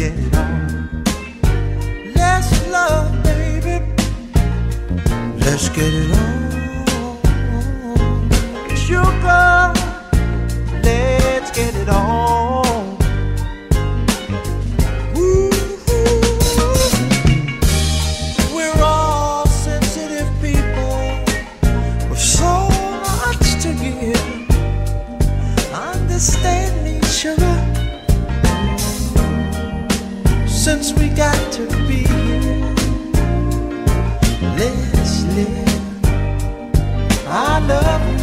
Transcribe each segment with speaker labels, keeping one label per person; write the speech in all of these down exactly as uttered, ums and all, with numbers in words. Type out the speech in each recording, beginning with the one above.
Speaker 1: get it on. Let's love, baby. Let's get it on. Sugar, let's get it on. Ooh, we're all sensitive people with so much to give. Understand me, sugar, since we got to be here. Let's live. I love you.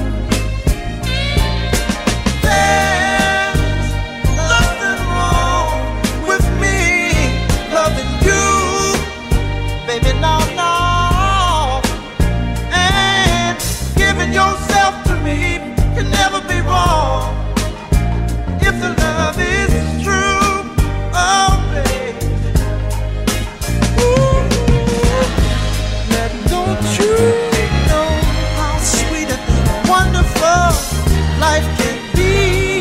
Speaker 1: There's nothing wrong with me loving you, baby, no, no. And giving yourself to me can never be wrong if the love is true. Oh, baby. Ooh, now don't you know how sweet and wonderful life can be?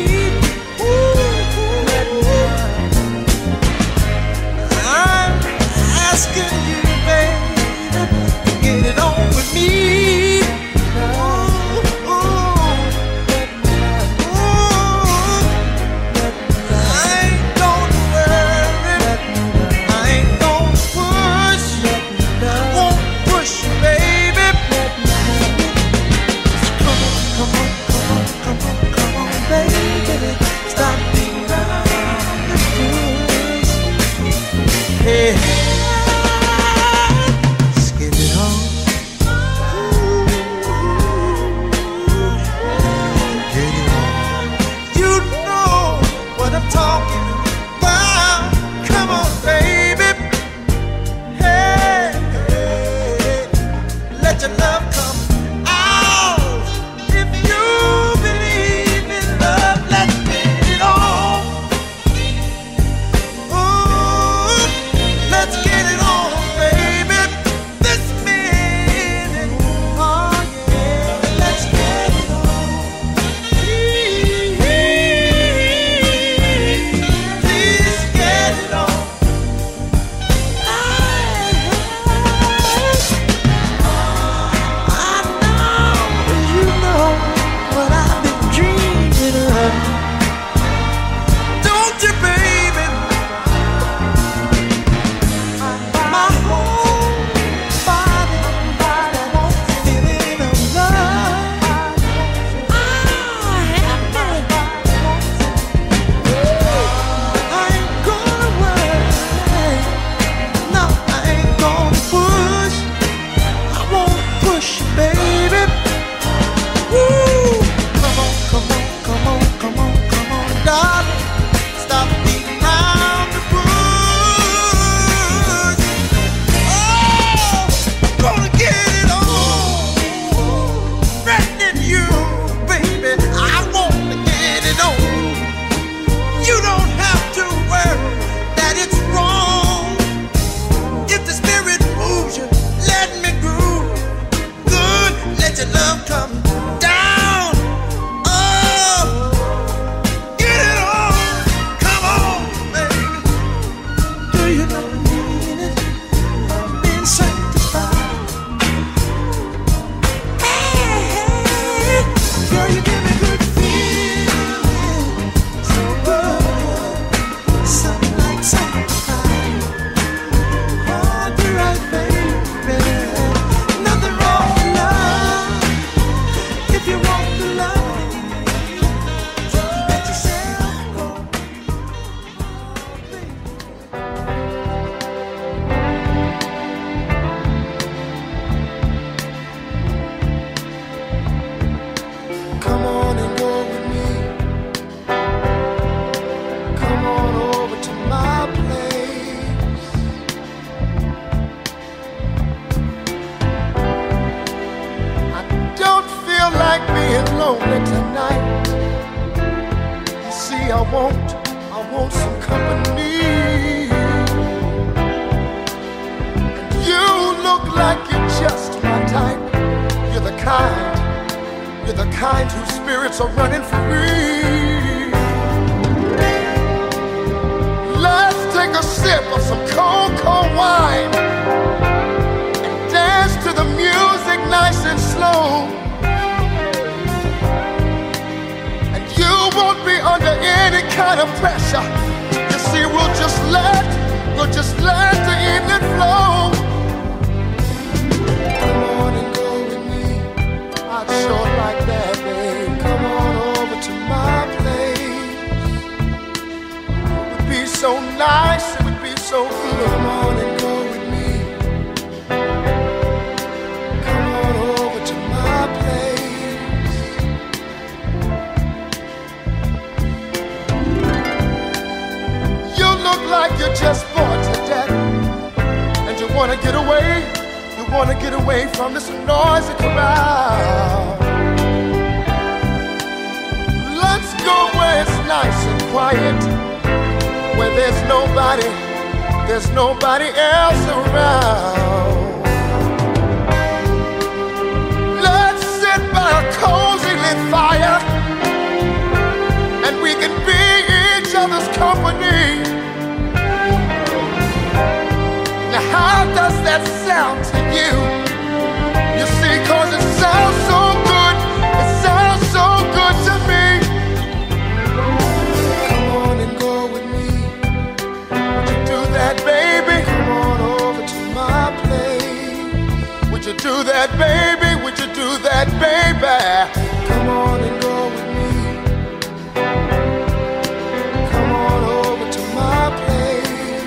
Speaker 1: Ooh, I'm asking you, baby, to get it on with me. Ooh, ooh, ooh. I ain't gonna worry, I ain't gonna push, I won't push you, baby. Come on, come on, come on, come on, come on, baby. Stop being around the bush. Hey, let's get it on. Get it on. You know what I'm talking about. Come on, baby. Hey, hey, let your love come out. If you believe in love, let's get it on. Ooh, let's get it on, baby. This minute, oh yeah, let's get it on. Please, please get it on. I know you know what I've been dreaming of. Don't you, baby? My whole body wants feeling of love. I have it. I ain't gonna worry. No, I ain't gonna push. I won't push you, baby. Woo! Come on, come on, come on, come on, come on, darling. Stop beating around the bush. Oh, gonna get it on. Threatening you, baby. I wanna get it on. You don't have to worry that it's wrong. If the spirit moves you, let me groove. Good, let your love come down. Oh, get it on. Come on, baby. Do you know the meaning of being sanctified? Hey, hey, girl, you give me good feeling. So good, something like sanctified. Oh, do right, baby. Nothing wrong with love. If you want the love, just let yourself go. Oh, baby. Come on and go with me. Come on over to my place. I don't feel like being lonely tonight. You see, I want, I want some company. And you look like you're just my type. You're the kind, you're the kind whose spirits are running free. Let's take a kind of pressure. You see, we'll just let, we'll just let the evening flow. Come on and go with me. I'd sure like that, babe. Come on over to my place. It would be so nice, it would be so good. Come on and go with me. Come on over to my place. You look like you're just bored to death, and you want to get away. You want to get away from this noisy crowd. Let's go where it's nice and quiet, where there's nobody, there's nobody else around. Let's sit by a cozy lit fire, and we can be each other's company. Now how does that sound to you? You see, cause it sounds so good, it sounds so good to me. Come on and go with me. Would you do that, baby? Come on over to my place. Would you do that, baby? Would you do that, baby? Come on and go with me. Come on over to my place.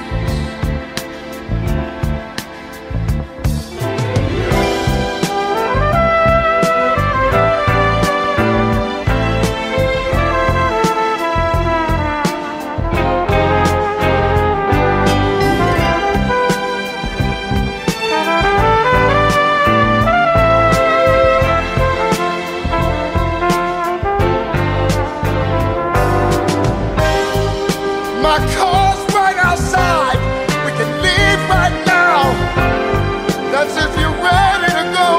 Speaker 1: My car's right outside. We can leave right now. That's if you're ready to go.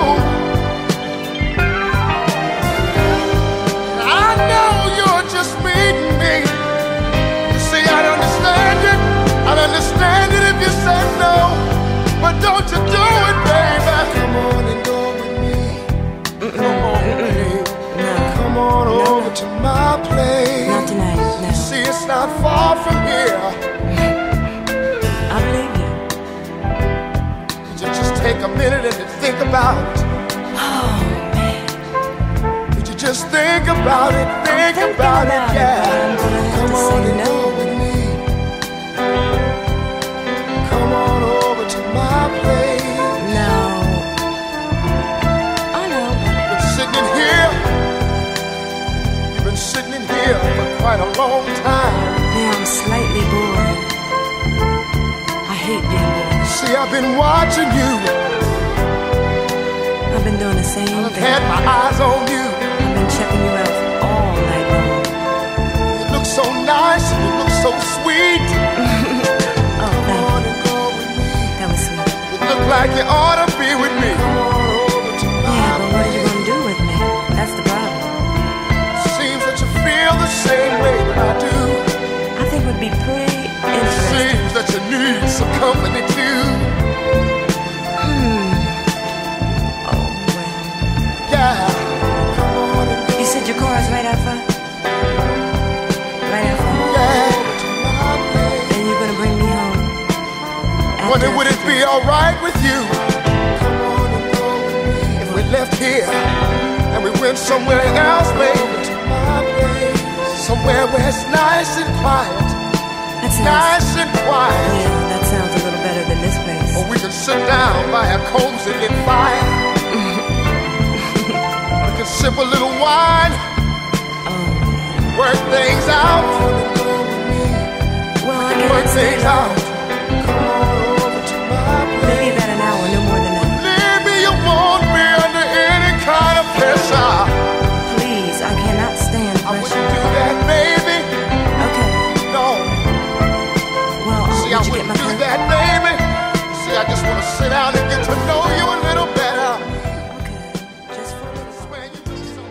Speaker 1: I know you're just meeting me. You see, I'd understand it. I'd understand it if you said no. But don't you do it, baby. Come on and go with me. Come on, baby. Come on over to my place.
Speaker 2: Not tonight, no.
Speaker 1: See, it's not far from here.
Speaker 2: I believe you.
Speaker 1: Would you just take a minute and think about it?
Speaker 2: Oh, man.
Speaker 1: Would you just think about it, think
Speaker 2: I'm
Speaker 1: about,
Speaker 2: about
Speaker 1: it,
Speaker 2: it,
Speaker 1: yeah.
Speaker 2: but I'm gonna have
Speaker 1: Come
Speaker 2: to
Speaker 1: on
Speaker 2: say
Speaker 1: and
Speaker 2: no.
Speaker 1: go with me. Come on over to my place.
Speaker 2: No. I know, but
Speaker 1: You've been sitting in here. You've been sitting in here for quite a long time.
Speaker 2: yeah, I'm slightly bored. I hate being bored.
Speaker 1: See, I've been watching you.
Speaker 2: I've been doing the same
Speaker 1: I've
Speaker 2: thing.
Speaker 1: had my eyes on you.
Speaker 2: I've been checking you out all night long.
Speaker 1: You look so nice and you look so sweet.
Speaker 2: Oh,
Speaker 1: Come
Speaker 2: thank
Speaker 1: on
Speaker 2: you.
Speaker 1: and go with me.
Speaker 2: That was sweet.
Speaker 1: You look like you ought to be with me. Come on over to my
Speaker 2: Yeah, but what are you
Speaker 1: place.
Speaker 2: gonna do with me? That's the problem.
Speaker 1: Seems that you feel the same way that I do.
Speaker 2: I think it would be pretty interesting.
Speaker 1: Seems that you need some company too.
Speaker 2: Hmm. Oh, well.
Speaker 1: Yeah. Come on and go.
Speaker 2: You said your car is right out front? Right out front?
Speaker 1: Yeah. Over to my place.
Speaker 2: And you're gonna bring me home?
Speaker 1: Wonder
Speaker 2: after-
Speaker 1: would it be alright with you? Come on and go with me. If we left here and we went somewhere else, baby. Over to my place. Somewhere where it's nice and quiet.
Speaker 2: That sounds...
Speaker 1: Nice and quiet.
Speaker 2: Yeah, that sounds a little better than this place.
Speaker 1: Or we can sit down by a cozy lit fire. We can sip a little wine,
Speaker 2: Oh, yeah.
Speaker 1: work things out,
Speaker 2: Well, I
Speaker 1: work
Speaker 2: guess
Speaker 1: things out. Come on over to my place.
Speaker 2: maybe about an hour, no more than that.
Speaker 1: Maybe you won't be under any kind of pressure.
Speaker 2: Please, I cannot stand
Speaker 1: I wouldn't
Speaker 2: pressure.
Speaker 1: do that, baby.
Speaker 2: Okay,
Speaker 1: No.
Speaker 2: well, uh,
Speaker 1: See, I
Speaker 2: would you get my
Speaker 1: wouldn't do
Speaker 2: car?
Speaker 1: that, baby. See, I just want to sit down and get to know you a little better.
Speaker 2: Okay, just for a little while.
Speaker 1: Swear you do so.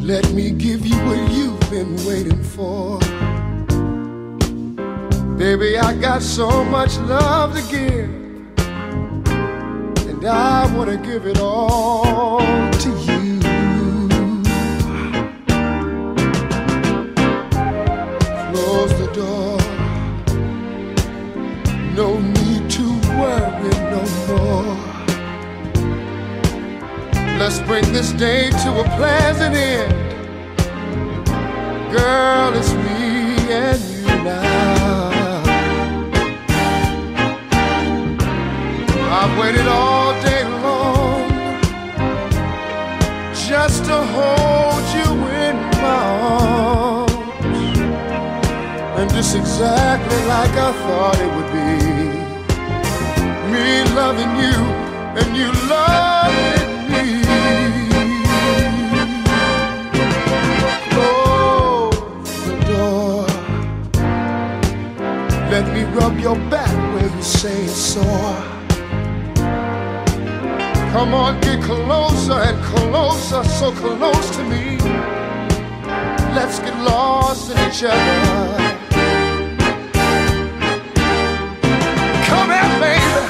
Speaker 1: Let me give you what you've been waiting for. Baby, I got so much love to give, and I want to give it all to you. Close the door. No need to worry no more. Let's bring this day to a pleasant end. Girl, it's me and you now. I've waited all day long just to hold you in my arms, and just exactly like I thought it would be. Me loving you and you loving me. Close the door. Let me rub your back where you say it's sore. Come on, get closer and closer, so close to me. Let's get lost in each other. Come here, baby.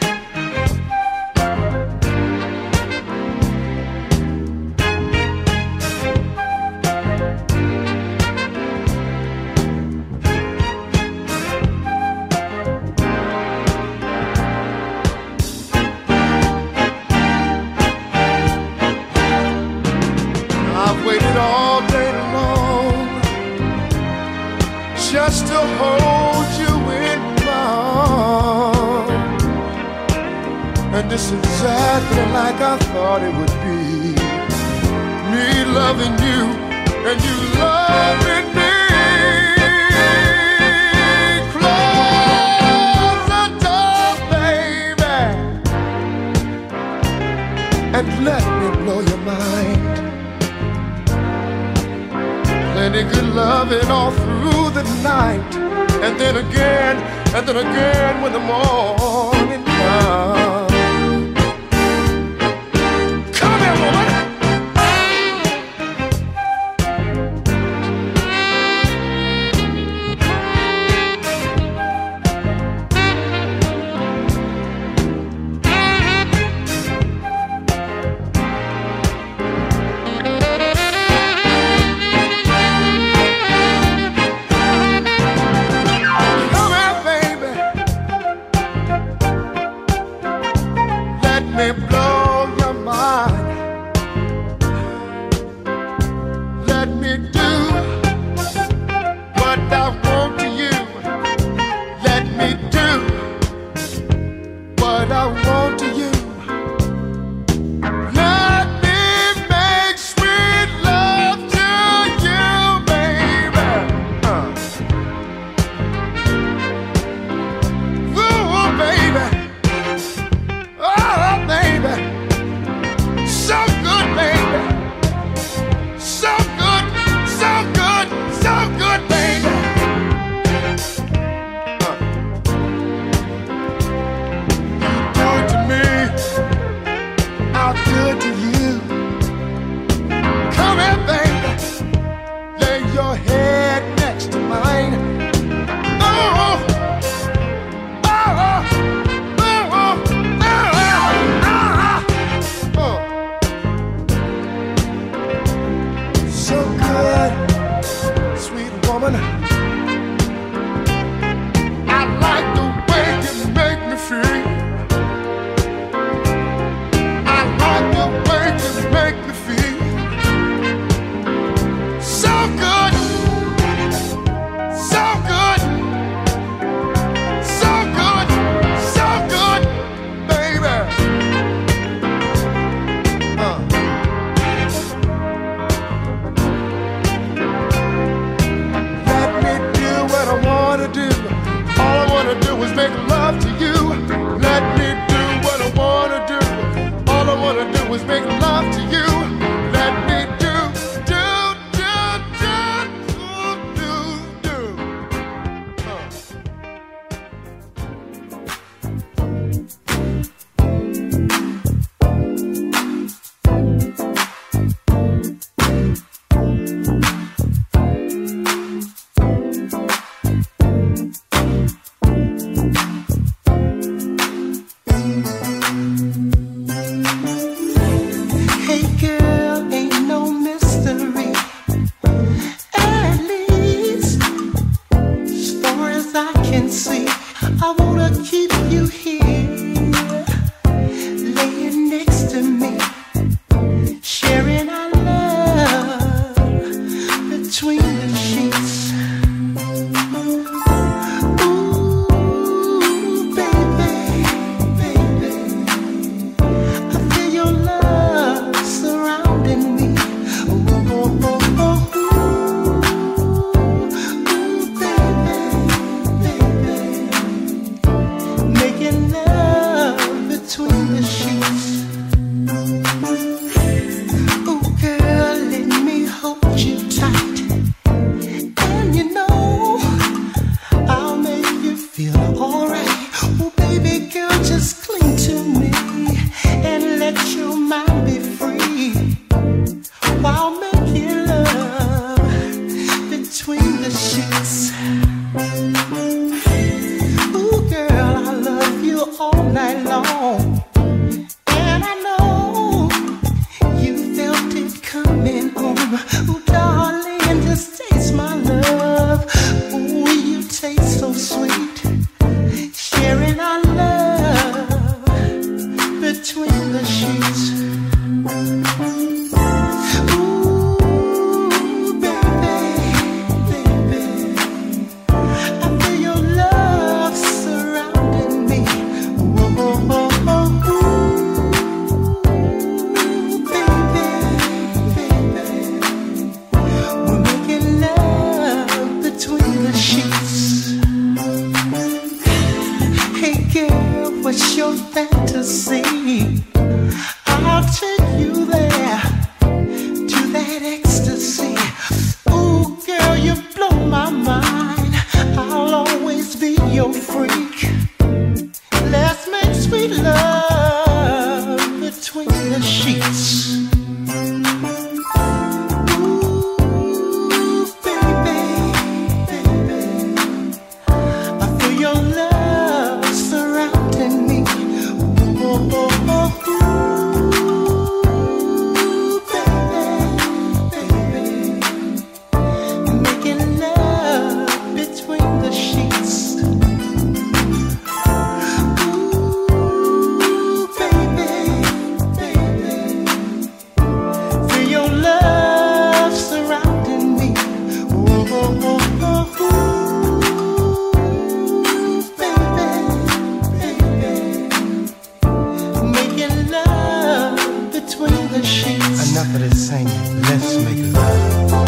Speaker 1: Waited all day long just to hold you in my arms, and it's exactly like I thought it would be. Me loving you and you loving me. Close the door, baby, and let me blow your mind. Plenty good loving all through the night, and then again, and then again when the morning comes. Come here, woman. Let me blow your mind. Let me do what I want to you. Let me do what I want to you. Let me make sweet love to you, baby. Uh. Ooh, baby. So good, baby. So good, so good, so good, baby. Uh. You do it to me, I'll do it to you. Come here, baby. Lay your head next to mine. Oh, oh, oh, oh. So good, sweet woman. I like the way you make me feel. I like the way you make me feel. So good, so good, so good, so good, baby. Uh. Let After this singing, let's make love.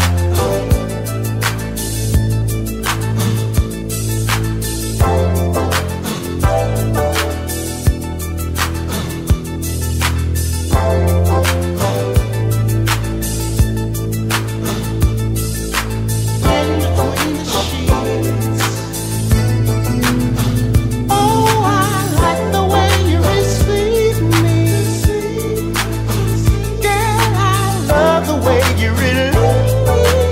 Speaker 3: You really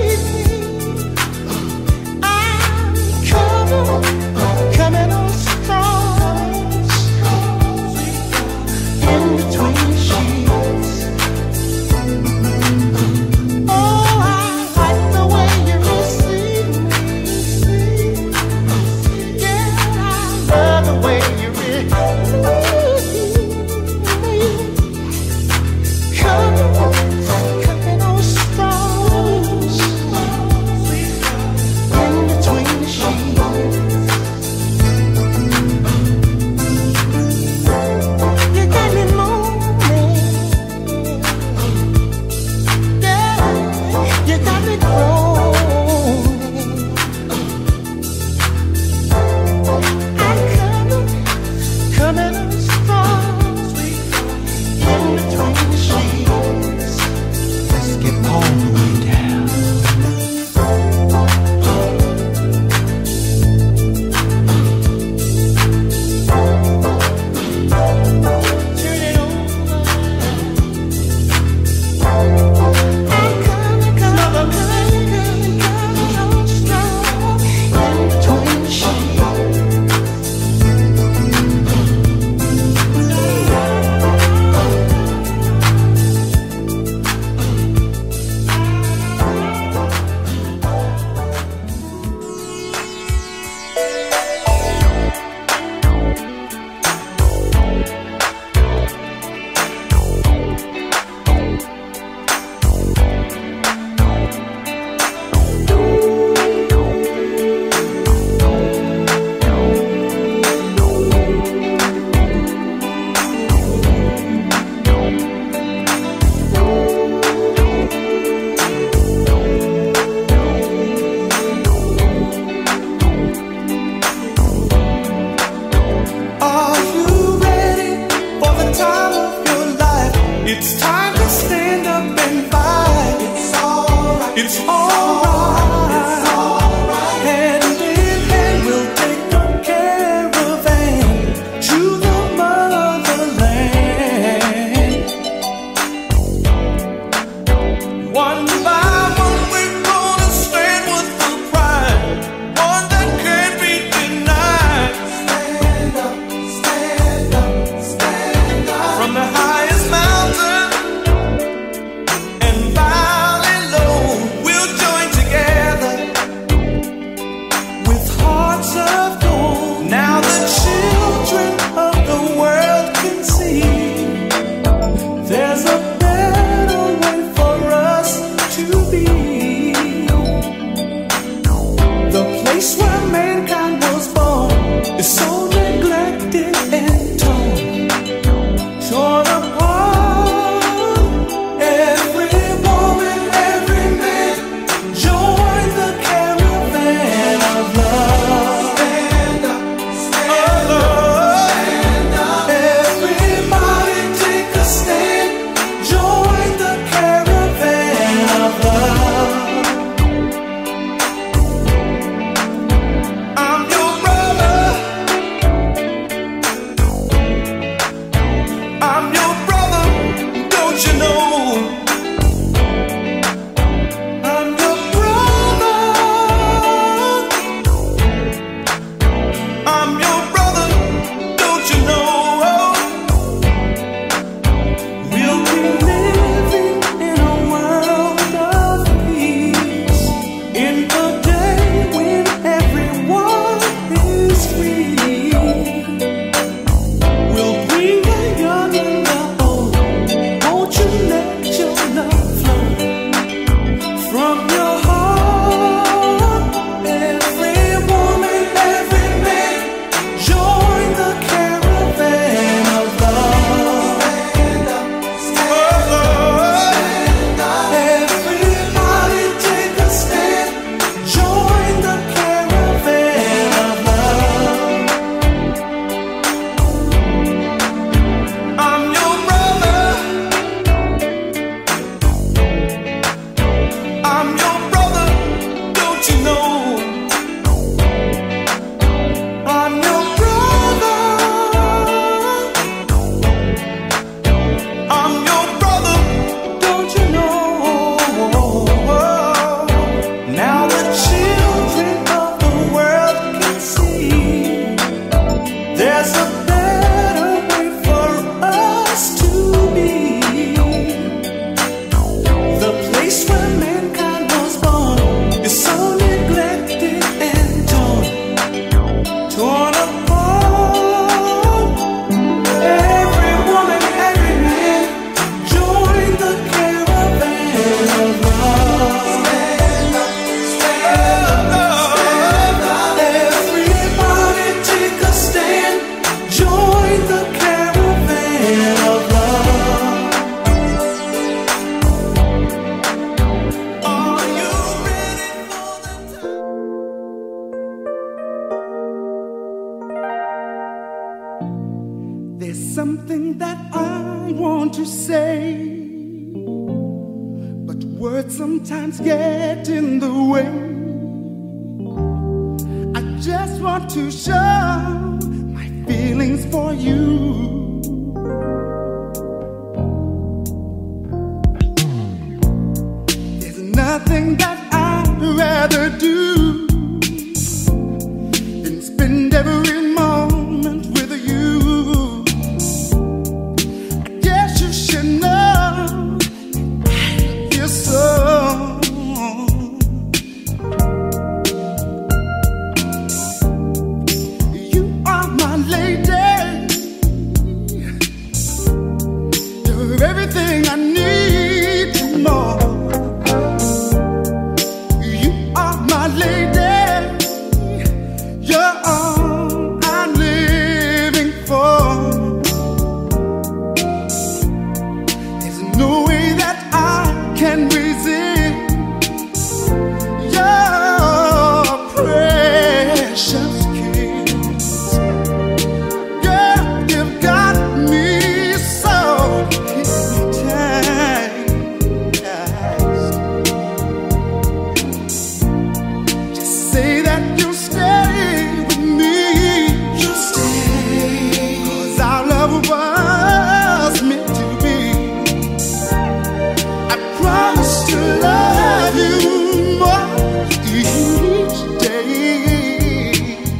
Speaker 1: Words sometimes get in the way. I just want to show my feelings for you. There's nothing that I'd rather do than spend every moment with you. I guess you should know I feel so. You are my lady. You're everything I need and more. You are my lady. You're all I'm living for. There's no way that I can resist your precious kiss. Girl, you've got me so hypnotized. Just say that you'll stay with me. You'll stay, 'cause our love was meant to be. I promise to love you more each day.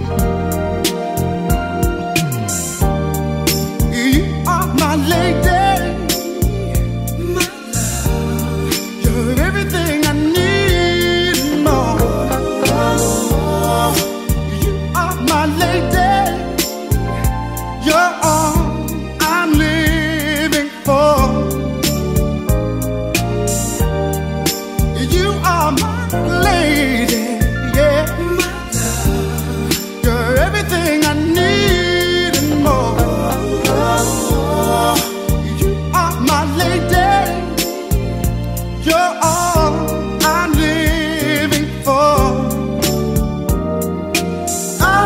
Speaker 1: You are my lady, my love. You're everything I need and more. You are my lady. You're all I'm living for. You are my lady, yeah, my love. You're everything I need and more. You are my lady. You're all I'm living for. I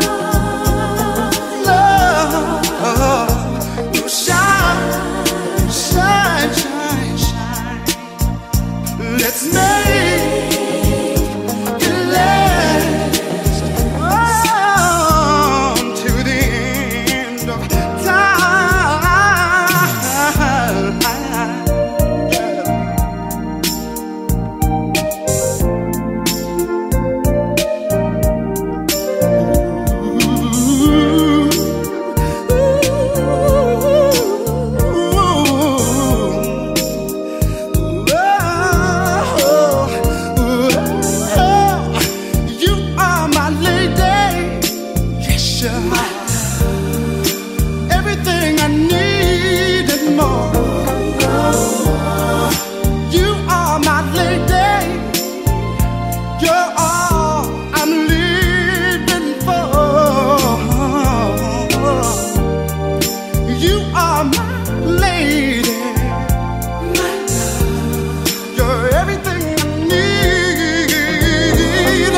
Speaker 1: love you. Shine, shine, shine, shine. Let's make it last on to the end of time. You are my lady. Yes, you are. Everything I need and more. You are my lady. You're all I'm living for. You are my lady. You're everything I need.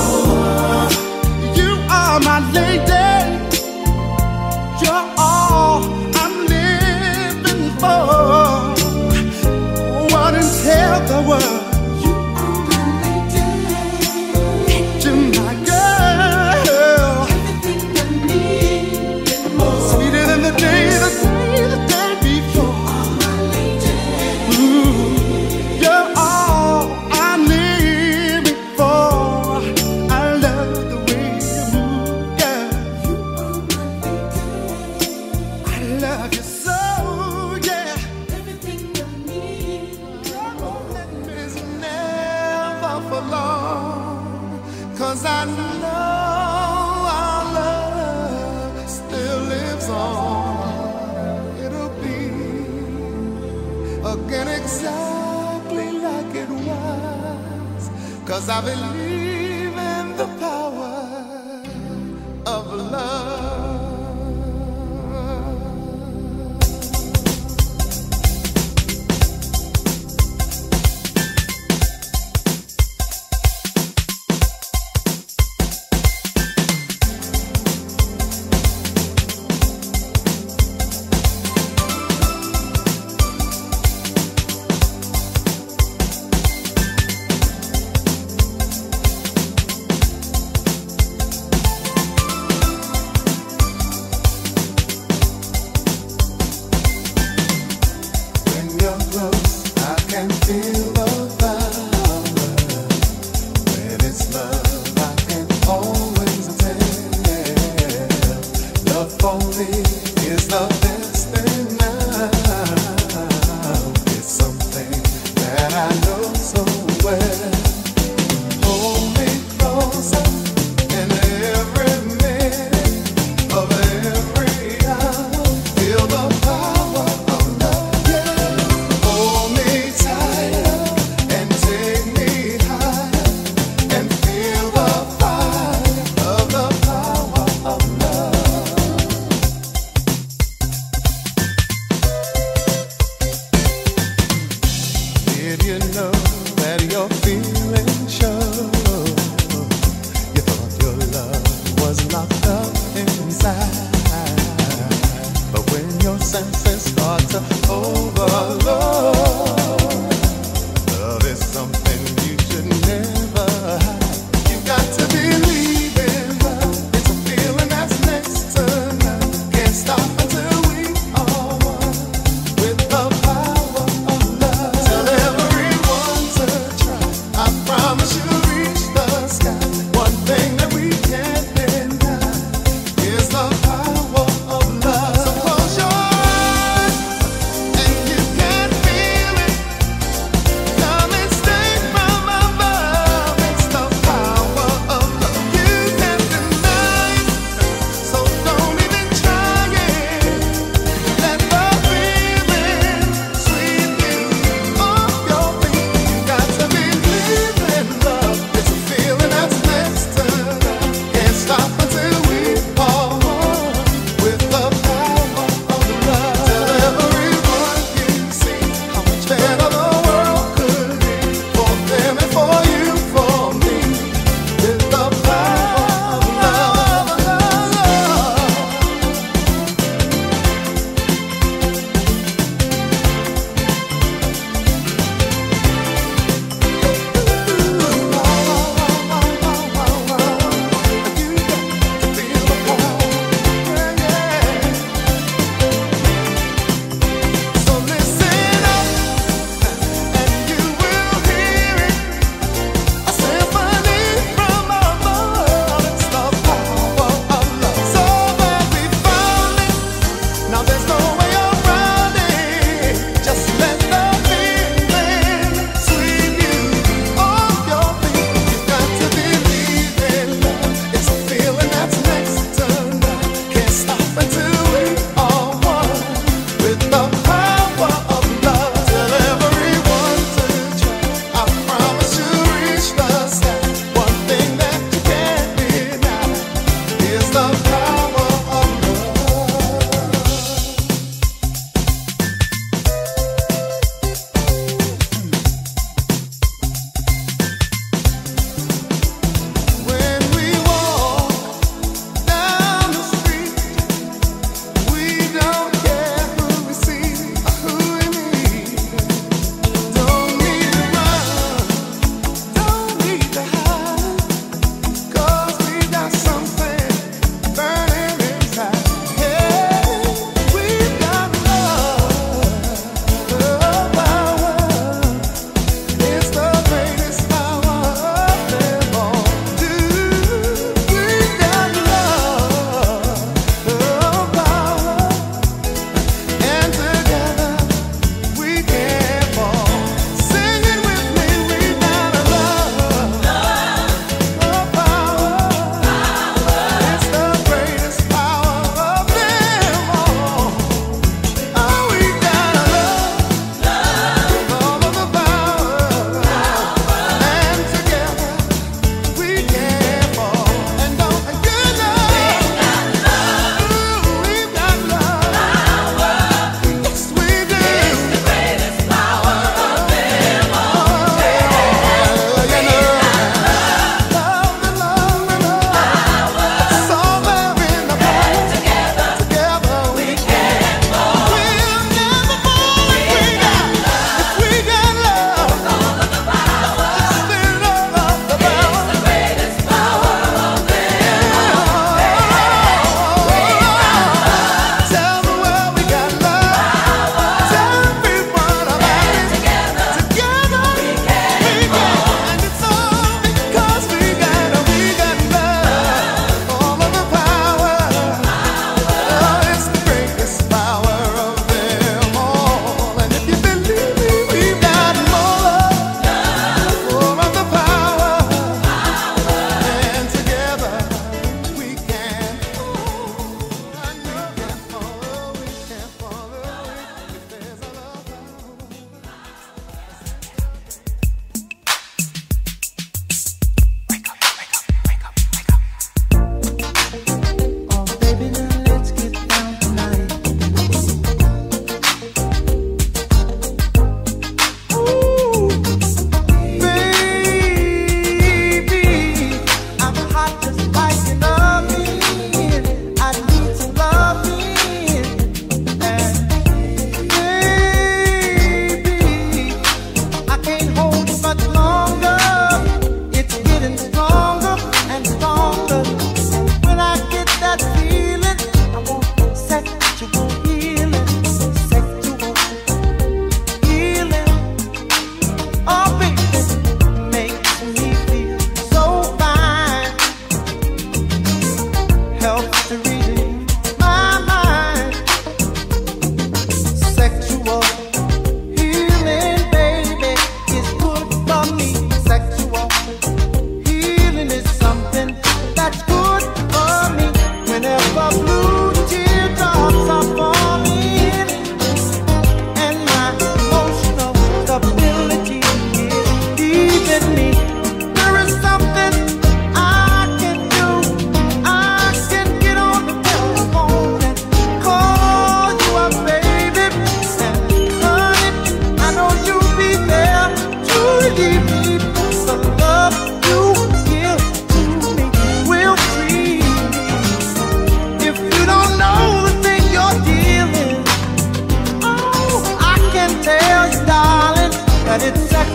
Speaker 1: You are my lady. You're all I'm living for. Run and tell the world you are my lady. You're my girl. Everything I need and more. Sweeter than the day, the day, the day before. You are my lady. Ooh, you're all I'm living for. I love the way you move, girl. You are my lady. I love you so, yeah. Everything I need. Is never for long, 'cause I know our love still lives on. It'll be again exactly like it was, 'cause I believe in the power of love. I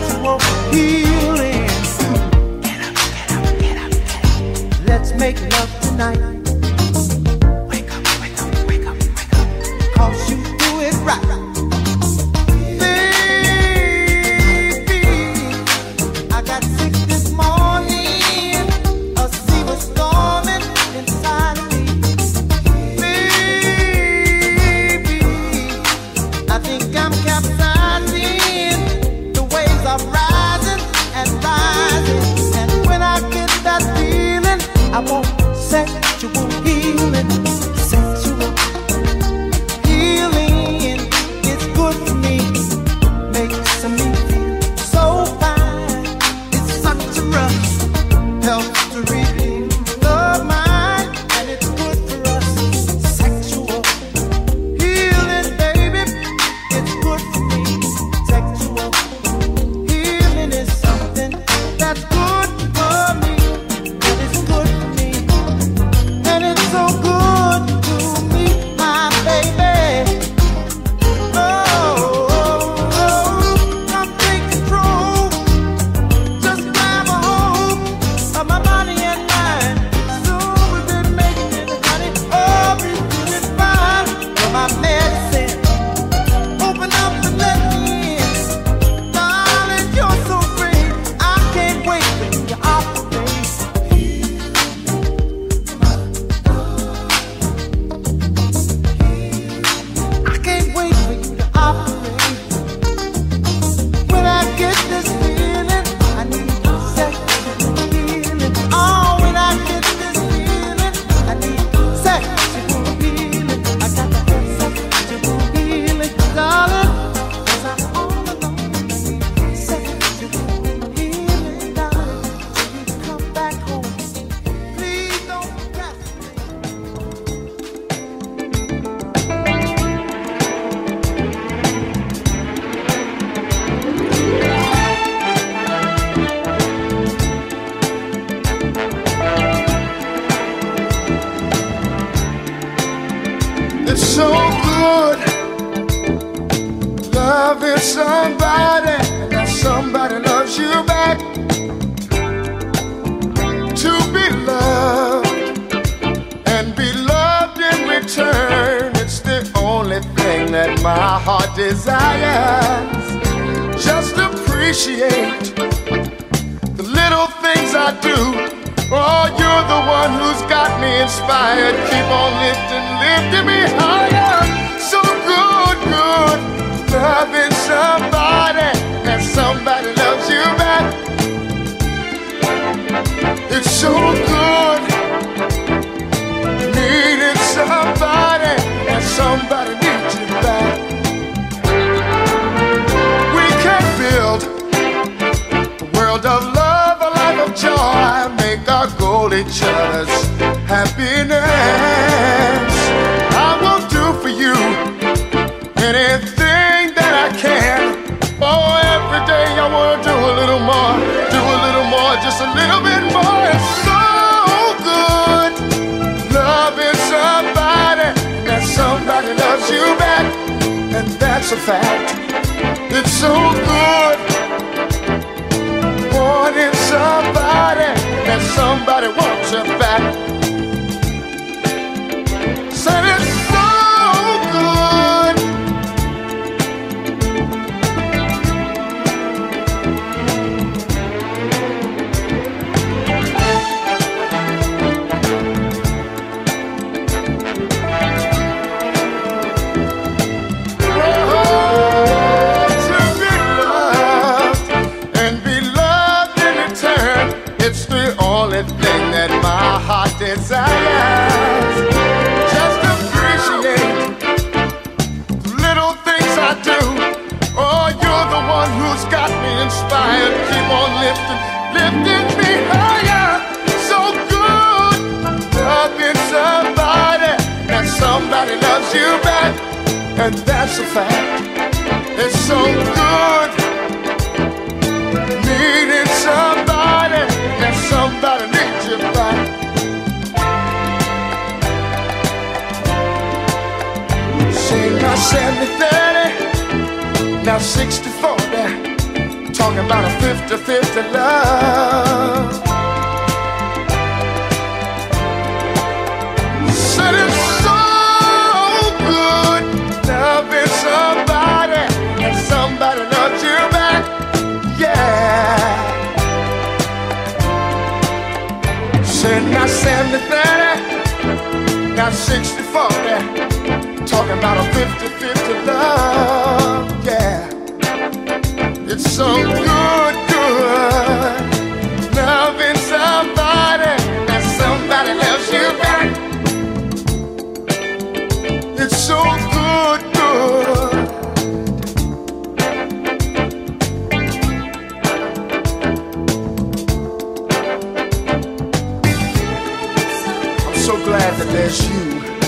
Speaker 1: sexual healing. Get up, get up, get up, get up. Let's make love tonight. Wake up, wake up, wake up, wake up. 'Cause you do it right. Baby, I got sick this morning. A sea was storming inside of me. Baby, I think I'm capsizing. The waves are rising and rising. And when I get that feeling, I want sexual healing. Sexual healing is good for me. Makes me feel so fine. It's such a rush. Helps to redeem the mind. And it's good for us. Sexual healing, baby. It's good for me. Sexual healing is something that's good for me. And it's good for me. And it's so good to me, my baby. Oh, oh, come take control. Just grab a hold of my body and mind. Soon we'll be making it, honey. Oh, we doing fine. You're my medicine. Open up and let me in. Darling, you're so great. I can't wait when you're off the base. I can't wait for you to operate. When I get this feeling, I need sexual healing. Oh, when I get this feeling, I need sexual healing. I got to get sexual healing, darling. 'Cause I'm all alone. I need sexual healing, darling. Till you come back home. Please don't procrastinate.
Speaker 3: It's so good loving somebody, and that somebody loves you back. To be loved and be loved in return, it's the only thing that my heart desires. Just appreciate the little things I do. Oh, you're the one who's got me inspired. Keep on lifting, lifting me higher. So good, good, loving somebody, and somebody loves you back. It's so good, needing somebody, and somebody needs you back. We can build a world of love, a life of joy, make our goal each other's happiness. I will do for you anything that I can. Oh, every day I wanna do a little more, do a little more, just a little bit more. It's so good loving somebody, that somebody loves you back, and that's a fact. It's so good wanting somebody, that somebody wants you back. Said it's so good. To be loved and be loved in return, it's the only thing that my heart desires. Just appreciate the little things I do. Oh, you're the one who's got me inspired. Keep on lifting, lifting me higher. So good loving somebody, and somebody loves you back, and that's a fact. It's so good needing somebody, and somebody needs you back. Say now seventy thirty, now sixty forty, talking talking about a fifty-fifty love. Said it's so good loving somebody and somebody loves you back. Yeah. Said not seventy thirty, not sixty forty. Talking about a fifty-fifty love. Yeah. It's so good, good loving somebody and somebody loves you back. It's so good, good. I'm so glad that there's you.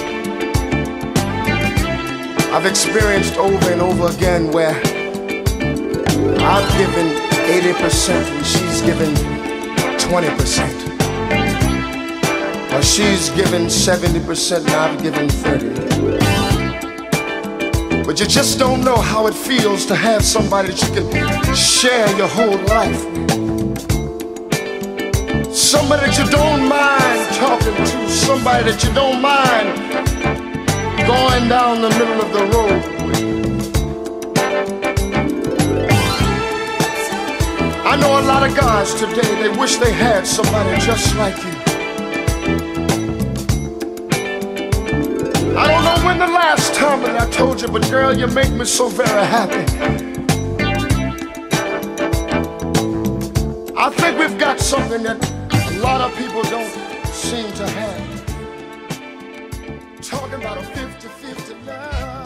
Speaker 3: I've experienced over and over again where I've given eighty percent and she's given twenty percent. Or she's given seventy percent and I've given thirty. But you just don't know how it feels to have somebody that you can share your whole life with. Somebody that you don't mind talking to. Somebody that you don't mind going down the middle of the road with. I know a lot of guys today, they wish they had somebody just like you. I don't know when the last time that I told you, but girl, you make me so very happy. I think we've got something that a lot of people don't seem to have. Talking about a fifty-fifty love.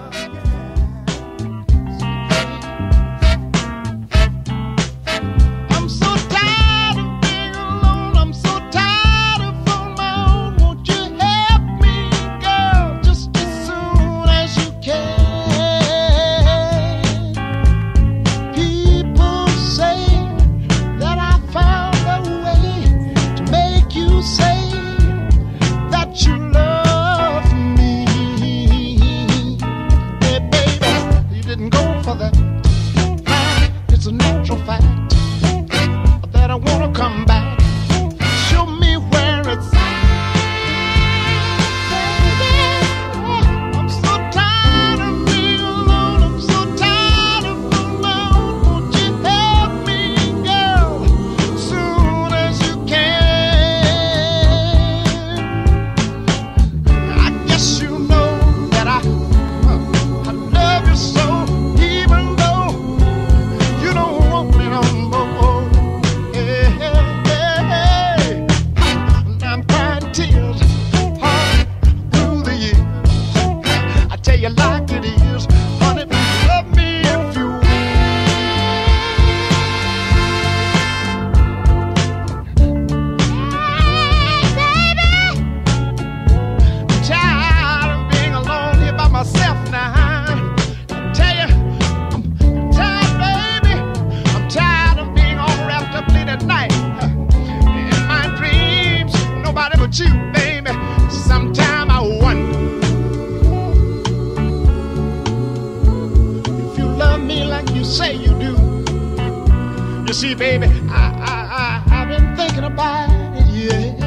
Speaker 1: See, baby, I, I, I, I've been thinking about it, yeah.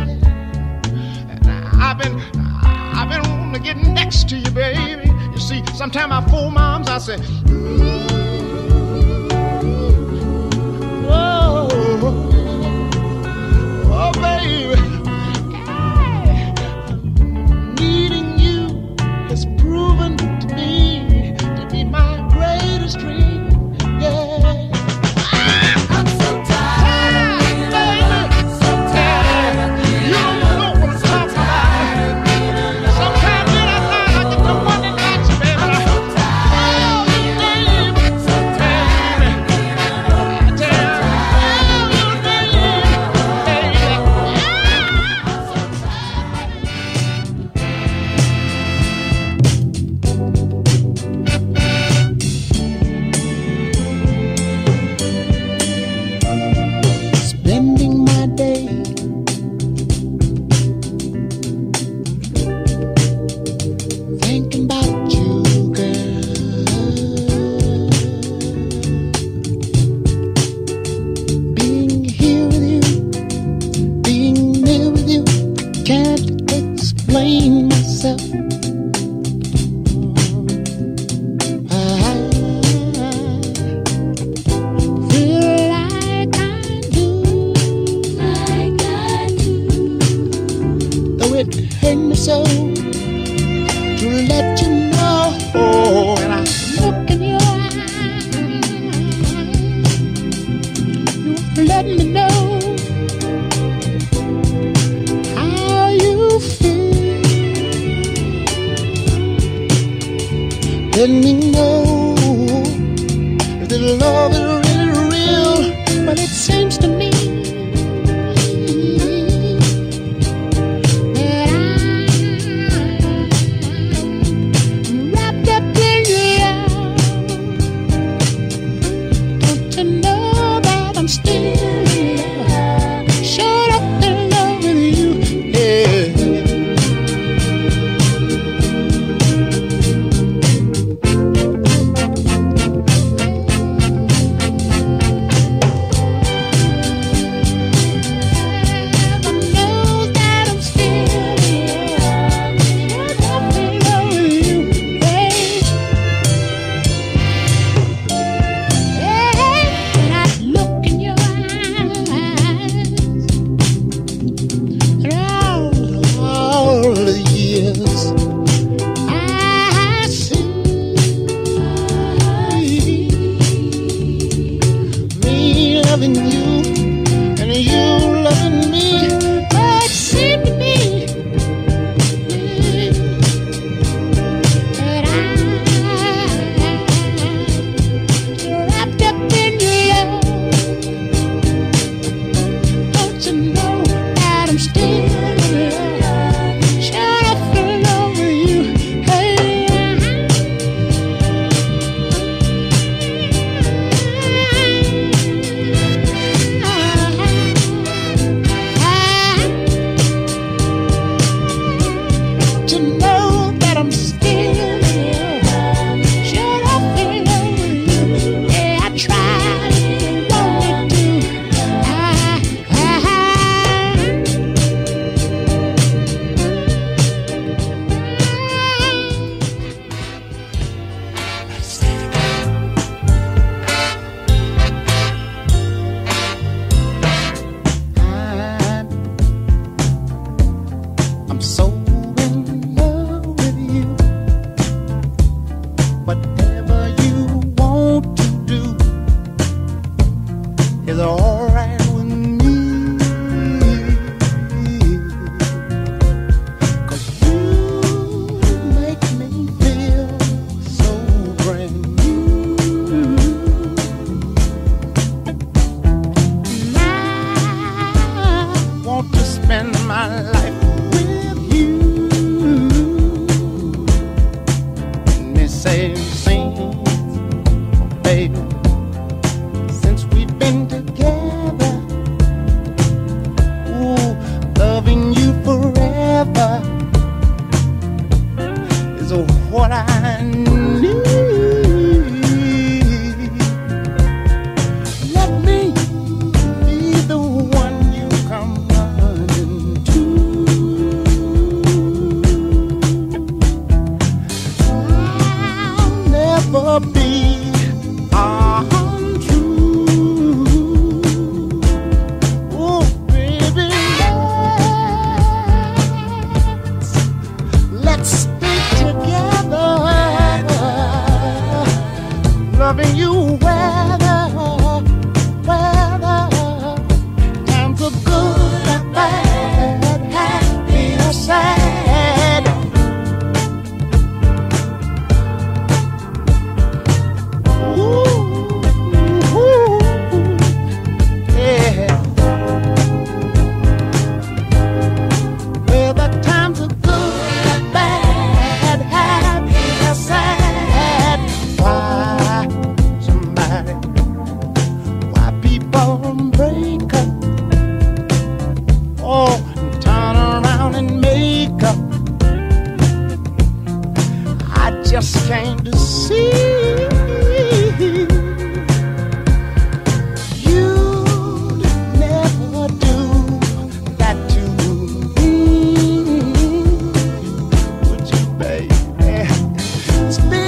Speaker 1: And I've been, I've been wanting to get next to you, baby. You see, sometimes I fool moms, I say, oh, oh, baby, needing you has proven to me to be my greatest dream, yeah. Sometimes when I lie, I get the one that got you, baby. Oh,
Speaker 3: so to let you know when I look in your eyes, you let me know how you feel. Let me know that love is really real, but it seems to me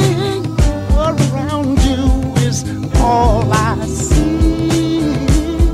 Speaker 1: all I see.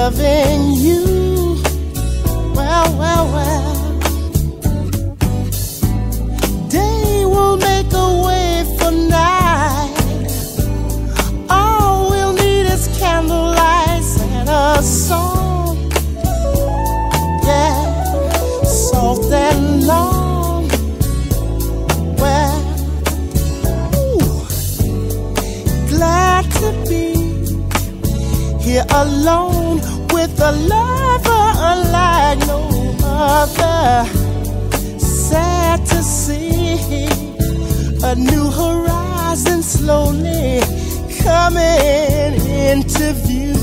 Speaker 1: loving you. Well, well, well. Day will make a way for night. All we'll need is candlelight and a song. Yeah, soft and long. Well, ooh, glad to be here alone with a lover unlike no other. Sad to see a new horizon slowly coming into view.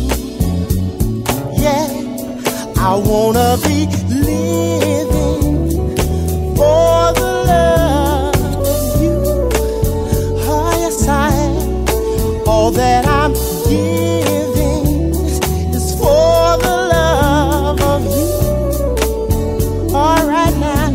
Speaker 1: Yeah, I wanna be living for the love of you. Oh yes, I am. All that I'm giving is for the love of you. All right now,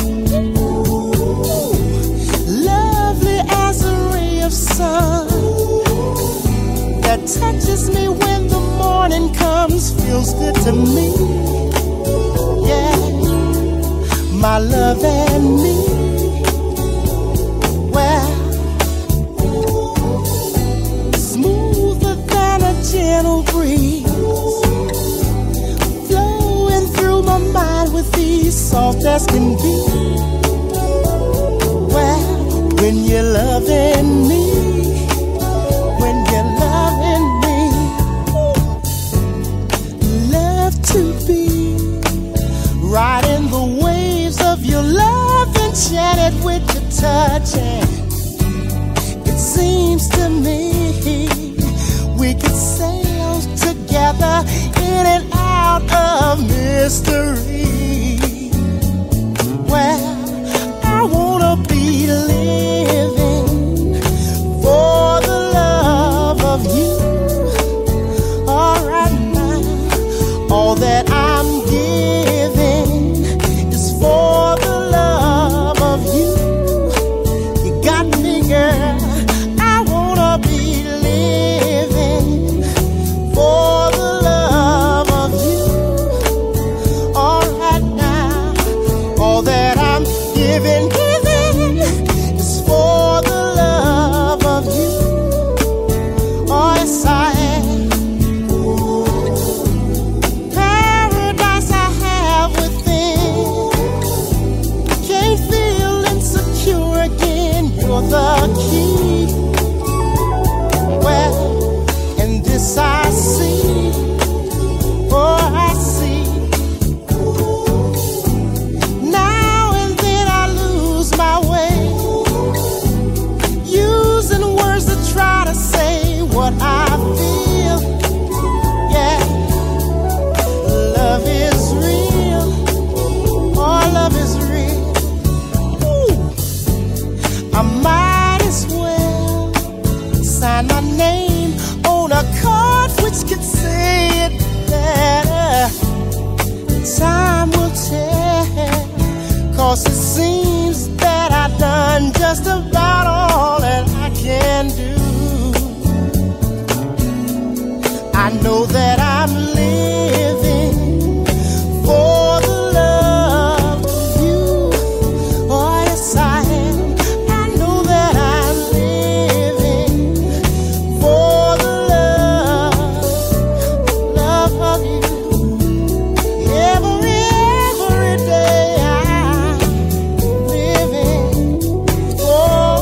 Speaker 1: ooh, lovely as a ray of sun that touches me when the morning comes, feels good to me. Yeah, my love and me. Well, smoother than a gentle breeze, flowing through my mind with ease, soft as can be. Well, when you're loving me, when you're loving me, love to be riding the waves of your love, enchanted with your touch. And it seems to me we could sail together in and out of mystery. Well, I wanna be living for the love of you. All right now, all that I'm giving is for the love of you. You got me, girl. I wanna be living for the love of you. All right now, all that I'm giving, giving is for the love of you. Oh, yes, I am. Paradise I have within. Can't feel insecure again. You're the key. Well, and this I see. Oh, I see. Now and then I lose my way, using words to try to say what I feel. Yeah, love is real. Oh, love is real. Ooh, I might as well sign my name on a card which could say it better. Time will tell, 'cause it seems that I've done just about all that I can do. I know that I'm living for the love of you. Oh, yes, I am. I know that I'm living for the love, love of you. Every, every day I'm living for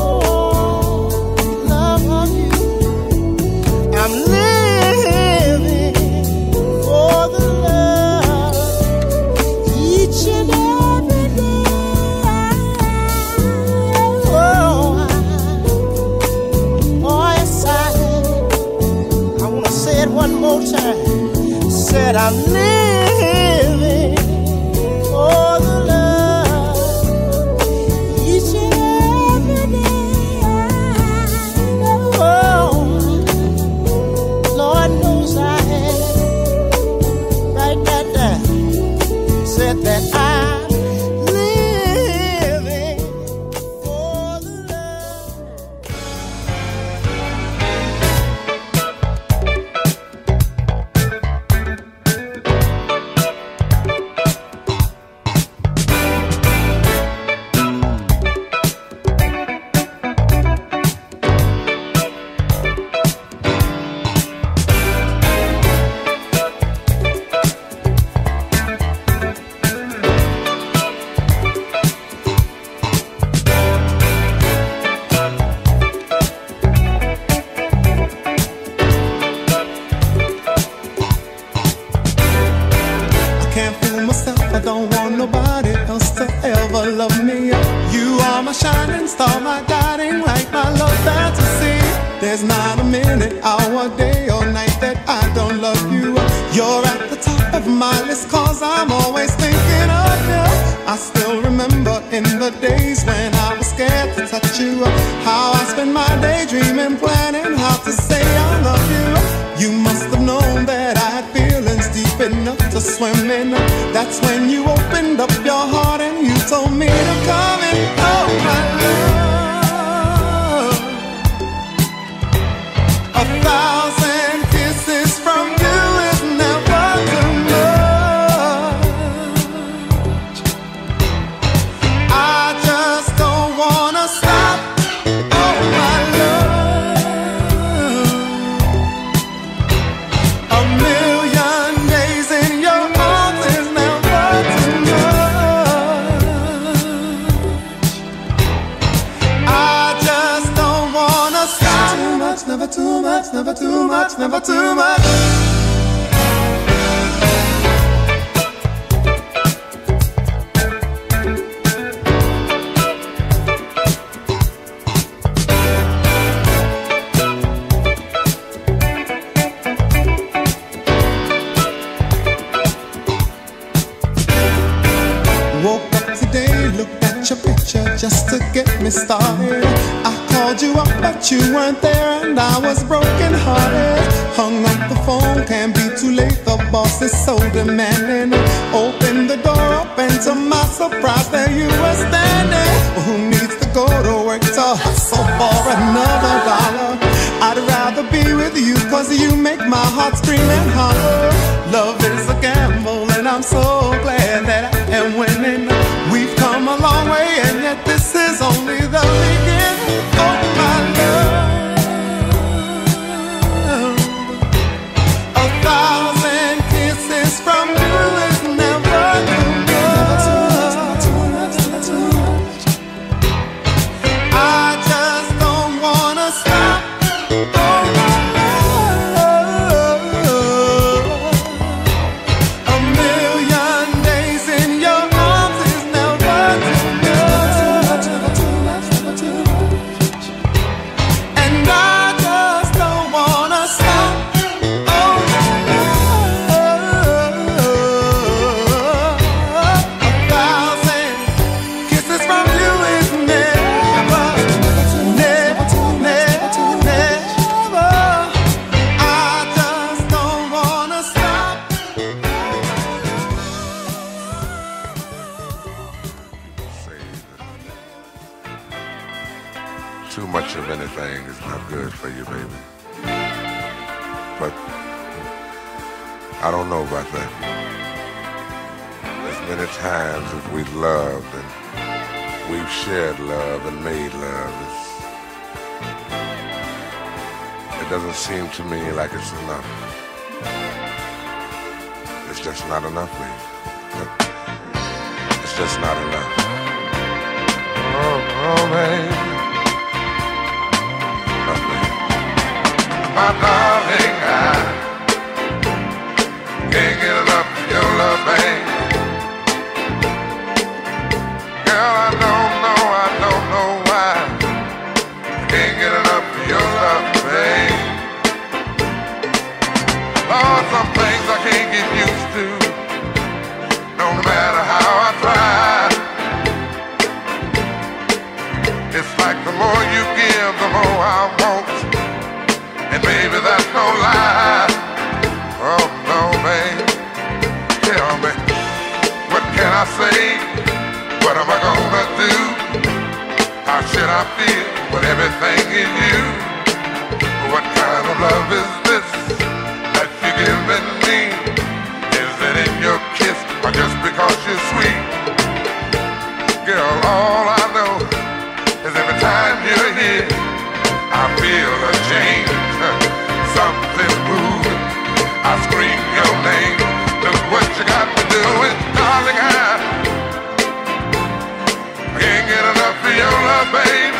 Speaker 1: love of you. I'm living for the love each and every day. Oh, I, oh yes, I am. I want to say it one more time. Said I'm living for the love each and every day. Oh, Lord knows I am. Write that down. Said that I'm living for the love.
Speaker 4: my shining star, my guiding light, my love fantasy. There's not a minute, hour, day or night that I don't love you. You're at the top of my list, cause I'm always thinking of you. I still remember in the days when I was scared to touch you, how I spent my day dreaming, planning how to say I love you. You must have known that I had feelings deep enough to swim in. That's when you opened up your heart and you told me to come in. Oh my love, a thousand kisses from you is never too much. I just don't wanna stop. Oh my love, a million days in your arms is never too much. I just don't wanna stop. Too much, never too much, never too much, never too much. Woke up today, looked at your picture just to get me started. I called you up but you weren't there and I was broken hearted. Hung up the phone, can't be too late, the boss is so demanding. Opened the door up and to my surprise there you were standing. Well, who needs to go to work to hustle for another dollar? I'd rather be with you cause you make my heart scream and holler. Love is a gamble and I'm so glad that I am winning. We've come a long way and yet this is only the beginning. Oh my love, a thousand kisses from you is never too much. I just don't wanna stop. Oh my love, a million days in your arms is never too much. And I just don't wanna stop. Oh my love, a thousand kisses from you is never, never, never, never. I just don't wanna stop.
Speaker 5: Say that too much of anything is not good for you, baby. But I don't know about that. As many times as we've loved and we've shared love and made love, it's, it doesn't seem to me like it's enough. It's just not enough, baby. It's just not enough. Oh, oh, baby. No, baby. My darling, I can't get enough of your love, baby. Girl, I don't know, I don't know why I can't get enough of your love, baby. Lord, some things I can't get used to, no matter how I try. It's like the more you give, the more I want. And baby, that's no lie. Oh no, babe. Tell me, what can I say? What am I gonna do? How should I feel when everything is you? What kind of love is this that you're giving me? Is it in your kiss or just because you're sweet? Girl, all I know is every time you're here, I feel a change, something moving. I scream your name. Look what you got me doing, darling. I can't get enough of your love, baby.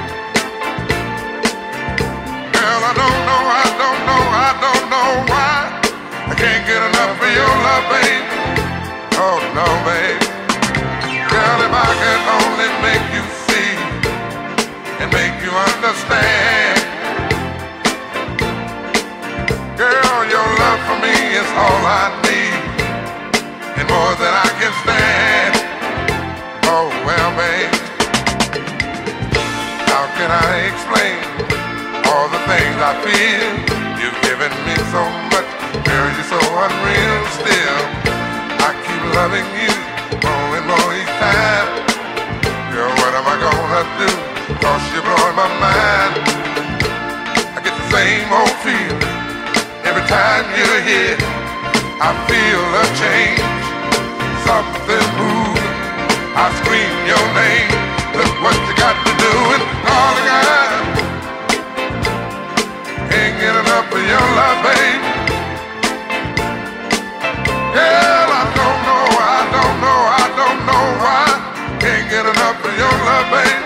Speaker 5: Girl, I don't know, I don't know, I don't know why I can't get enough of your love, baby. Oh no, baby. Girl, if I could only make you see and make you understand. Girl, your love for me is all I need, and more than I can stand. Oh, well, babe, how can I explain all the things I feel? You've given me so much, girl, you're so unreal still. I keep loving you more and more each time. Girl, what am I gonna do? Cause you're blowing my mind. I get the same old feeling every time you're here. I feel a change, something moving. I scream your name. Look what you got to do, and darling, I ain't get enough of your love, babe. Girl, I don't know, I don't know, I don't know why. Can't get enough of your love, babe.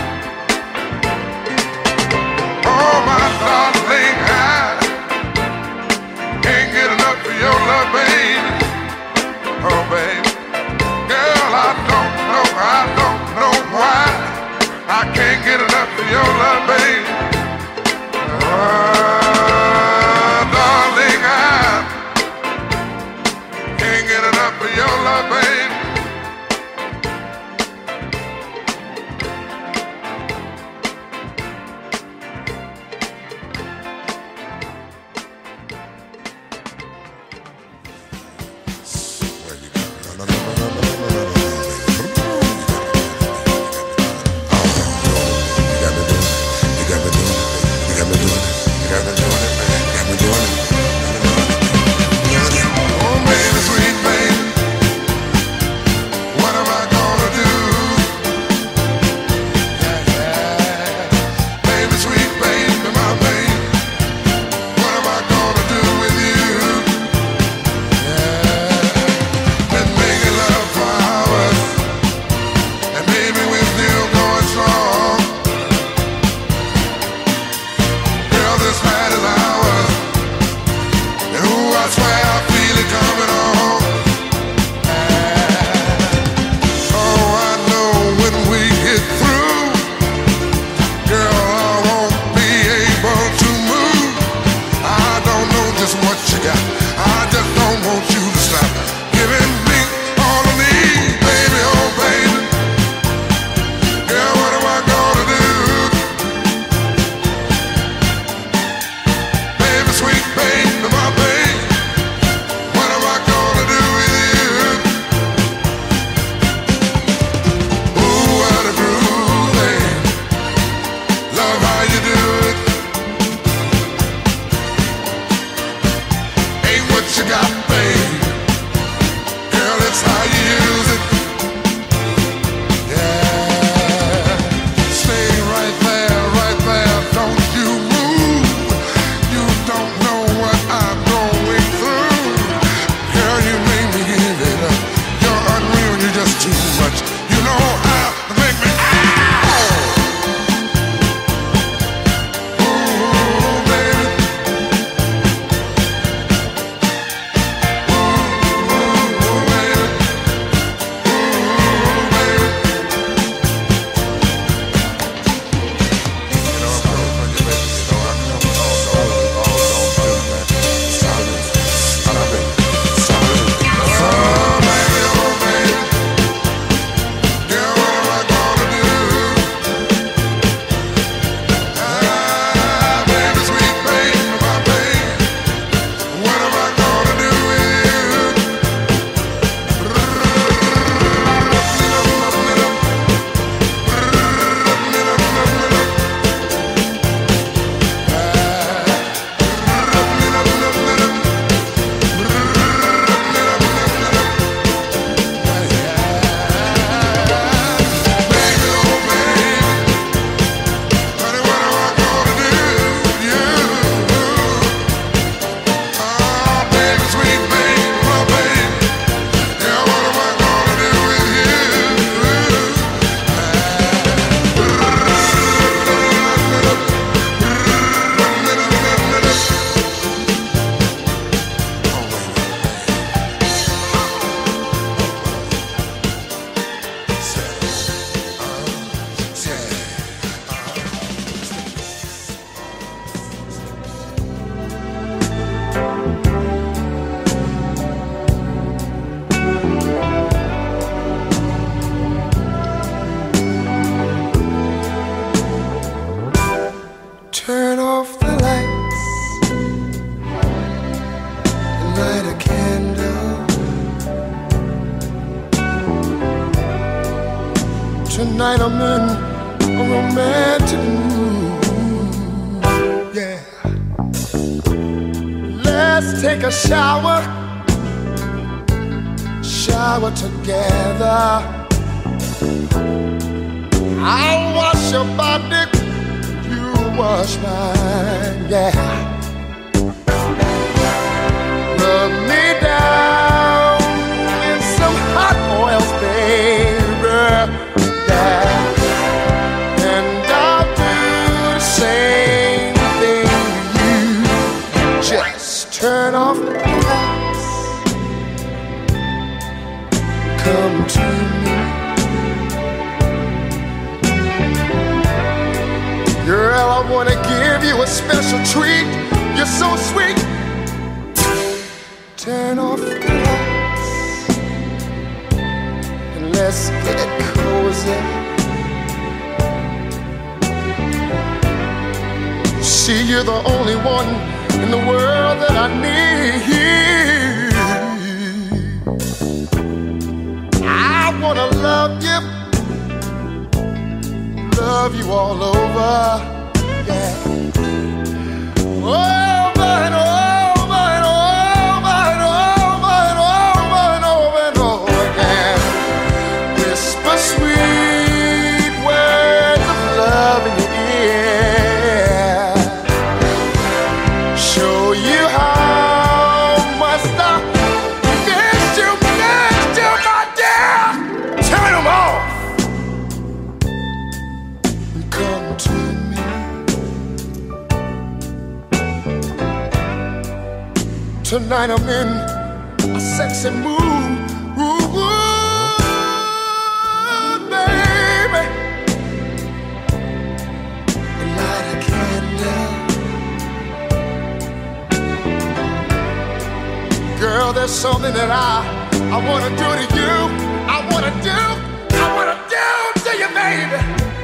Speaker 5: Oh, my darling, I can't get enough of your love, babe. Oh, babe. Girl, I don't know, I don't know why. I can't get enough of your love, babe. Oh, darling, I can't get enough of your love, babe.
Speaker 3: Tonight I'm in a romantic mood. Yeah. Let's take a shower. Shower together. I'll wash your body. You wash mine. Yeah. Rub me down in some hot oils, baby. Turn off the lights, come to me. Girl, I wanna give you a special treat. You're so sweet. Turn off the lights and let's get cozy. See, you're the only one in the world that I need. I wanna love you, love you all over, yeah. Over and over and over and over and over and over and over again. Whisper sweet words of love in your ear. Show you how much I miss you, miss you, my dear. Turn them off and come to me. Tonight I'm in a sexy mood, ooh, ooh, baby. Light a candle. Girl, there's something that I, I wanna do to you. I wanna do, I wanna do to you, baby.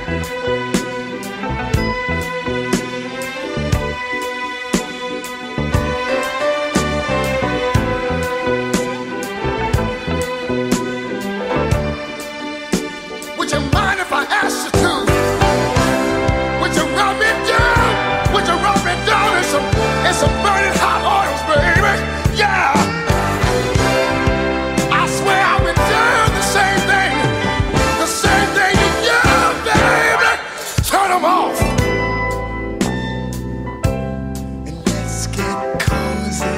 Speaker 3: Would you mind if I asked you to? Would you rub me down? Would you rub me down in some, in some burning hot oils, baby? Yeah! I swear I've been doing the same thing, the same thing to you, baby. Turn them off and let's get cozy.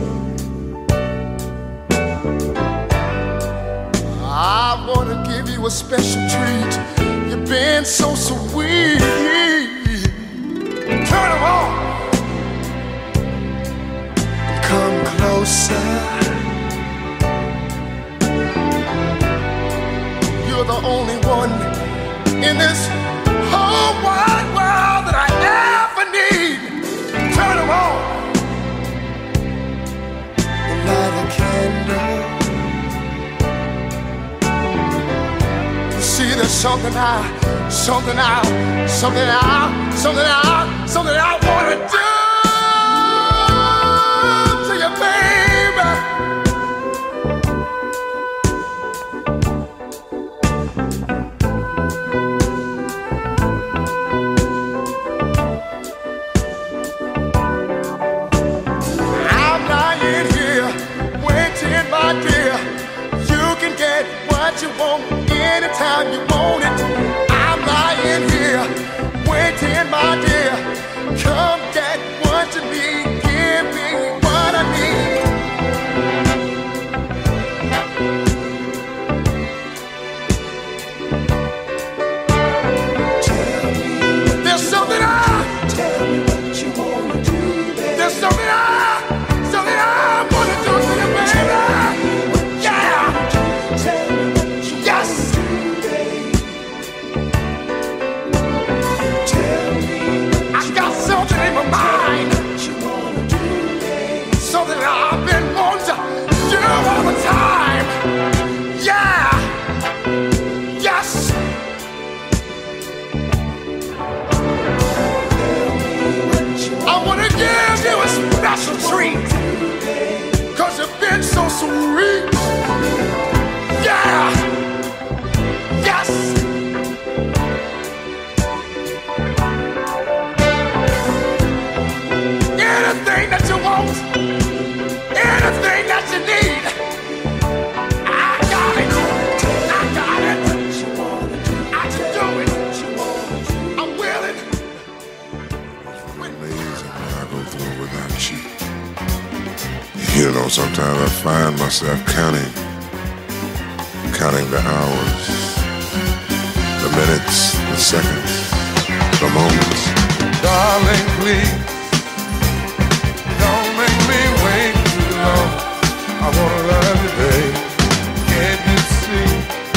Speaker 3: I wanna give you a special treat. You've been so sweet. Turn them off. Come closer. You're the only one in this whole wide world that I ever need. Turn them on and light a candle. See, there's something I, something I, something I, something I, something I wanna do. You want anytime you want it. I'm lying here waiting, my dear. Come get what you need, give me what I need. Tell me, there's something I. Tell me what you wanna do, baby. There's something I, something I wanna do to you, baby. Something I've been wanting to do all the time. Yeah. Yes. I want to give you a special treat, 'cause you've been so sweet. Yeah. Yes.
Speaker 5: You know, sometimes I find myself counting, counting the hours, the minutes, the seconds, the moments. Darling, please, don't make me wait too long. I wanna love you, babe. Can't you see?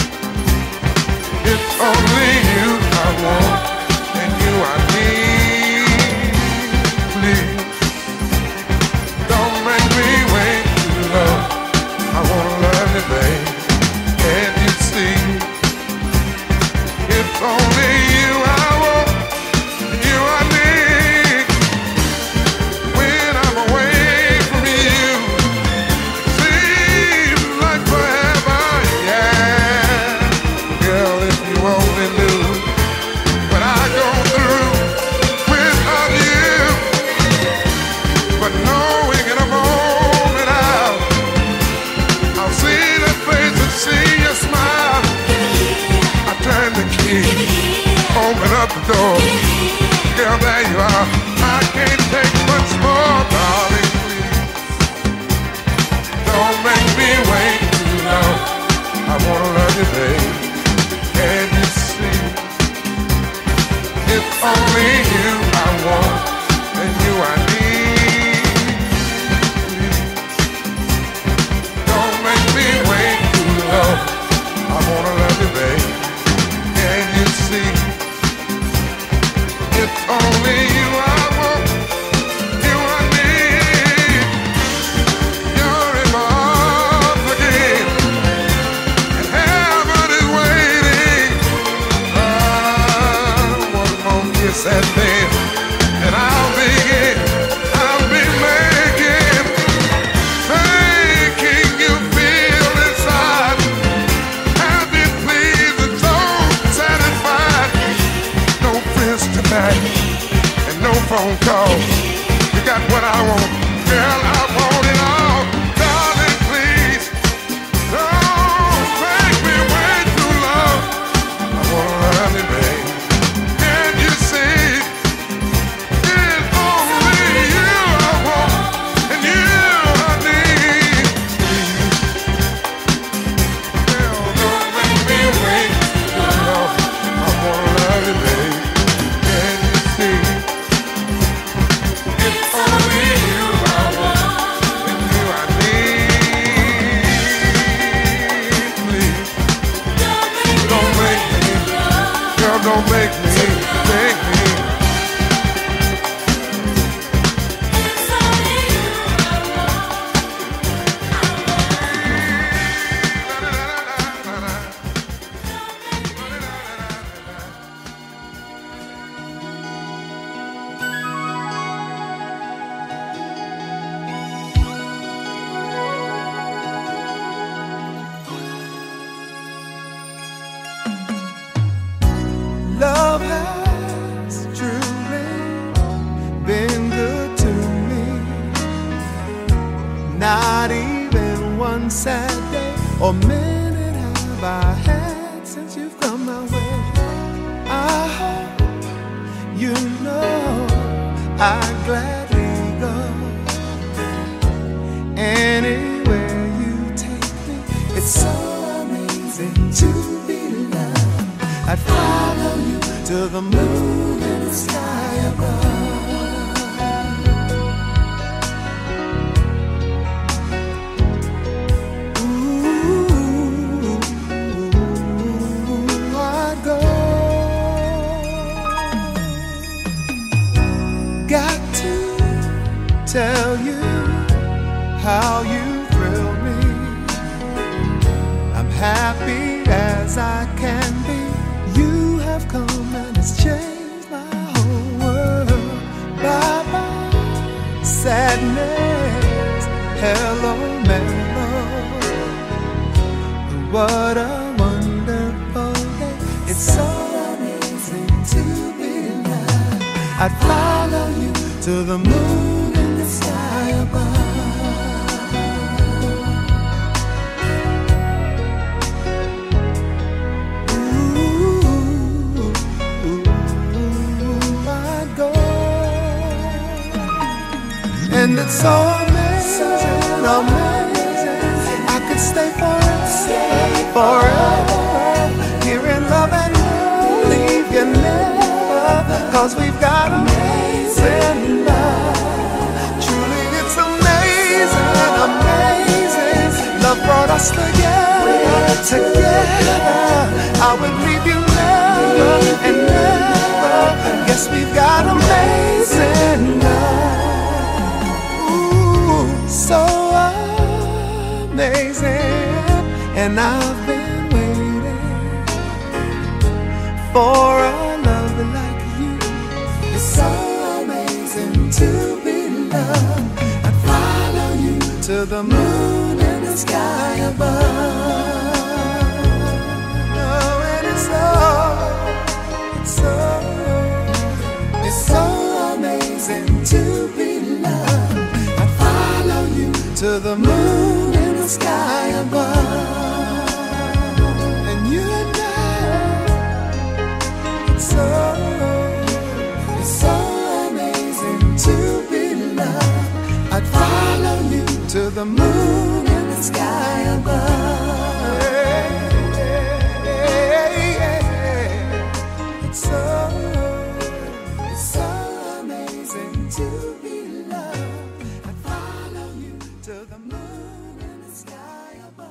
Speaker 5: It's only you I want, and you I need. Please, don't make me wait too long. I wanna love you, babe. Can't you see? It's only you I want, and you I need. When I'm away from you, seems like forever, yeah. Girl, if you only knew what I go through without you. But knowing in a moment I'll, I'll see that face and see your smile. I turn the key, open up the door. Girl, there you are. I can't take much more, darling, please. Don't make me wait too long. I wanna love you, babe. Can you see? It's only you I want, and you I need. Please, don't make me wait too long. I wanna love you, babe. Can you see? It's only you I want, you I need. You're in my arms again, and heaven is waiting. Ah, one more kiss and then, and I'll begin, I'll be making, making you feel inside. Happy, pleased, and so satisfied. No friends tonight, and no phone call. You got what I want, girl, I want it all. Darling, please, don't make me wait too long. I wanna love you, babe. Can't you see? It's only you I want, and you I need. Girl, don't make me wait too long. I wanna love you, babe. Can you see? It's only you I want, and you I need. Please, don't make me, girl, don't make me, make me.
Speaker 4: Love has truly been good to me. Not even one sad day or minute have I had since you've come my way. I hope you know I'd gladly go anywhere you take me. It's so amazing to be loved. I'd follow you to the moon and the sky above. Ooh, I'd go. Got to tell you how you thrill me. I'm happy as I can be. You have come and it's changed my whole world. Bye bye sadness, hello mellow. What a wonderful day. It's so amazing to be alive. I'd follow you to the moon and the sky above. And it's so amazing amazing. I could stay forever, forever, here in love and we'll leave you never, cause we've got amazing love. Truly it's amazing, amazing. Love brought us together, together. I would leave you never and never. Yes, we've got amazing love. Ooh, so amazing. And I've been waiting for a love like you. It's so amazing to be loved. I'd follow you to the moon and the sky above. Oh, and it's so, it's so, it's so amazing to be loved. I'd follow you to the moon and the sky above. And you and I, it's so, it's so amazing to be loved. I'd follow you to the moon and the sky above. It's so, it's so amazing to be loved. I'd follow you to the moon and the sky above.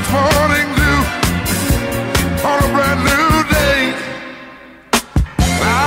Speaker 5: Morning dew on a brand new day.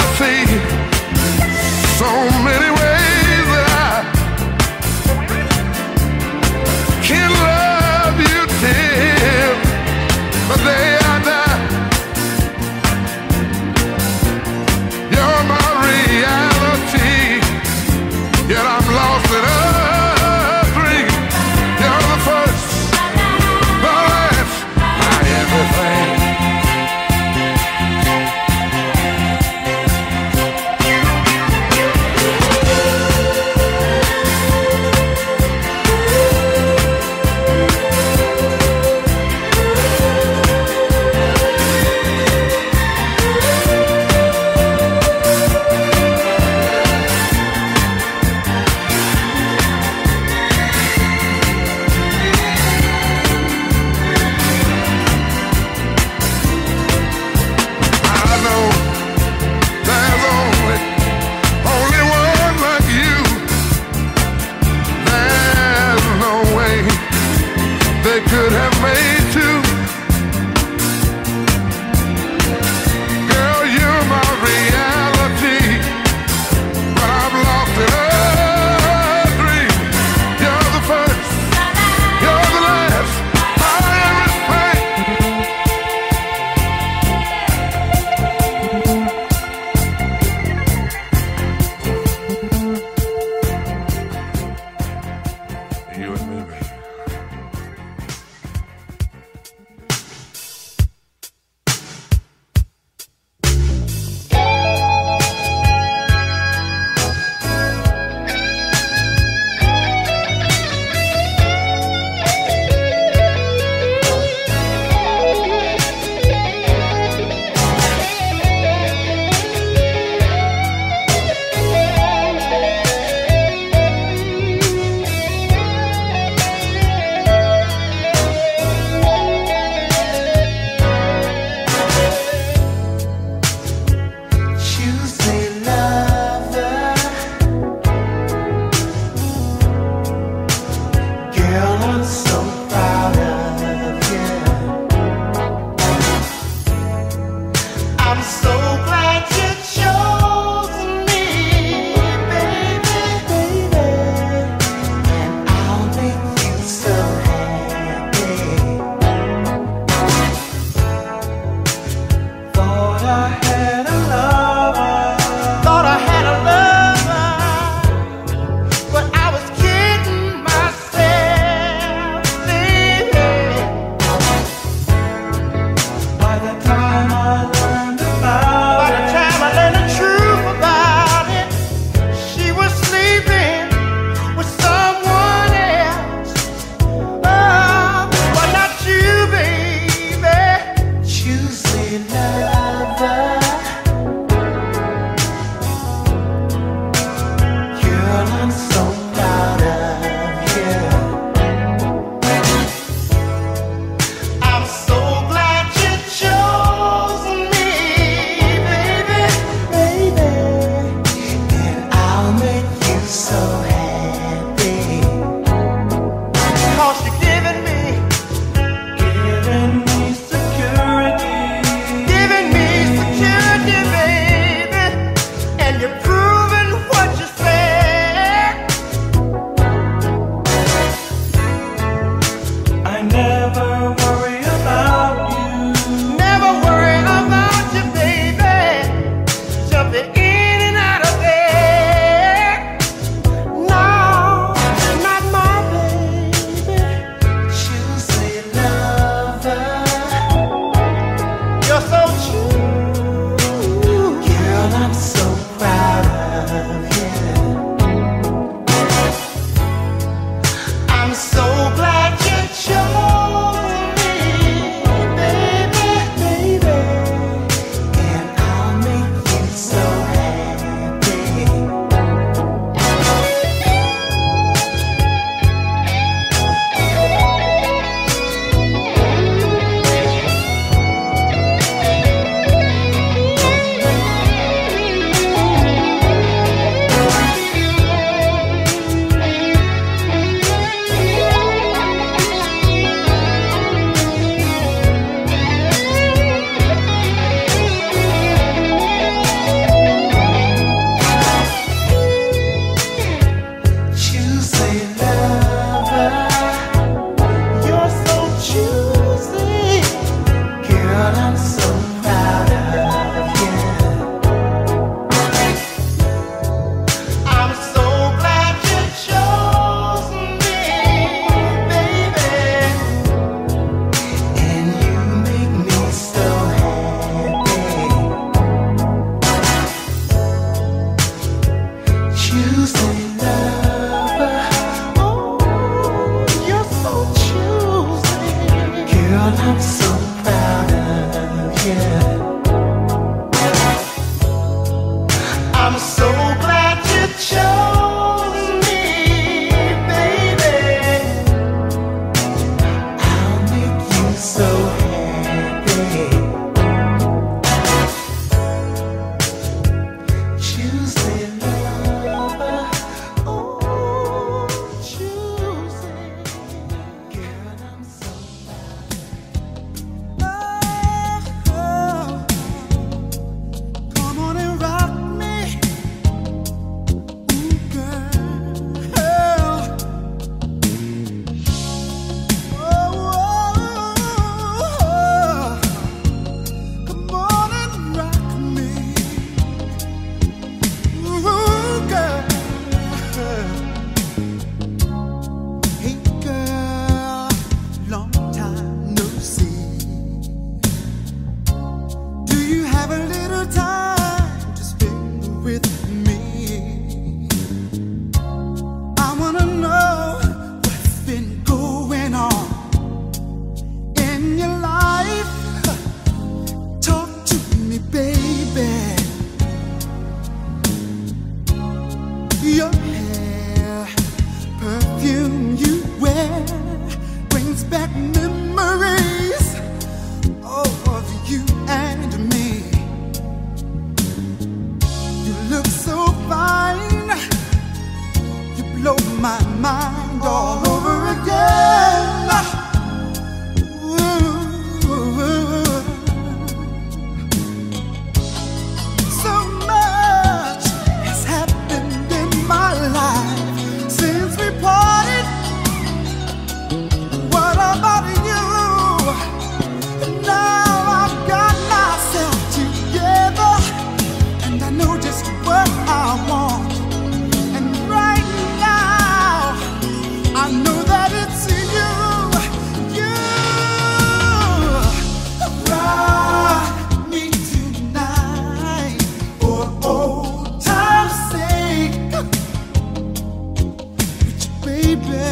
Speaker 4: my mind all over again. Ooh, so much has happened in my life since we parted. What about you? Now I've got myself together, and I know just what I want. And right now, I know that it's you. You ride me tonight for old time's sake, baby.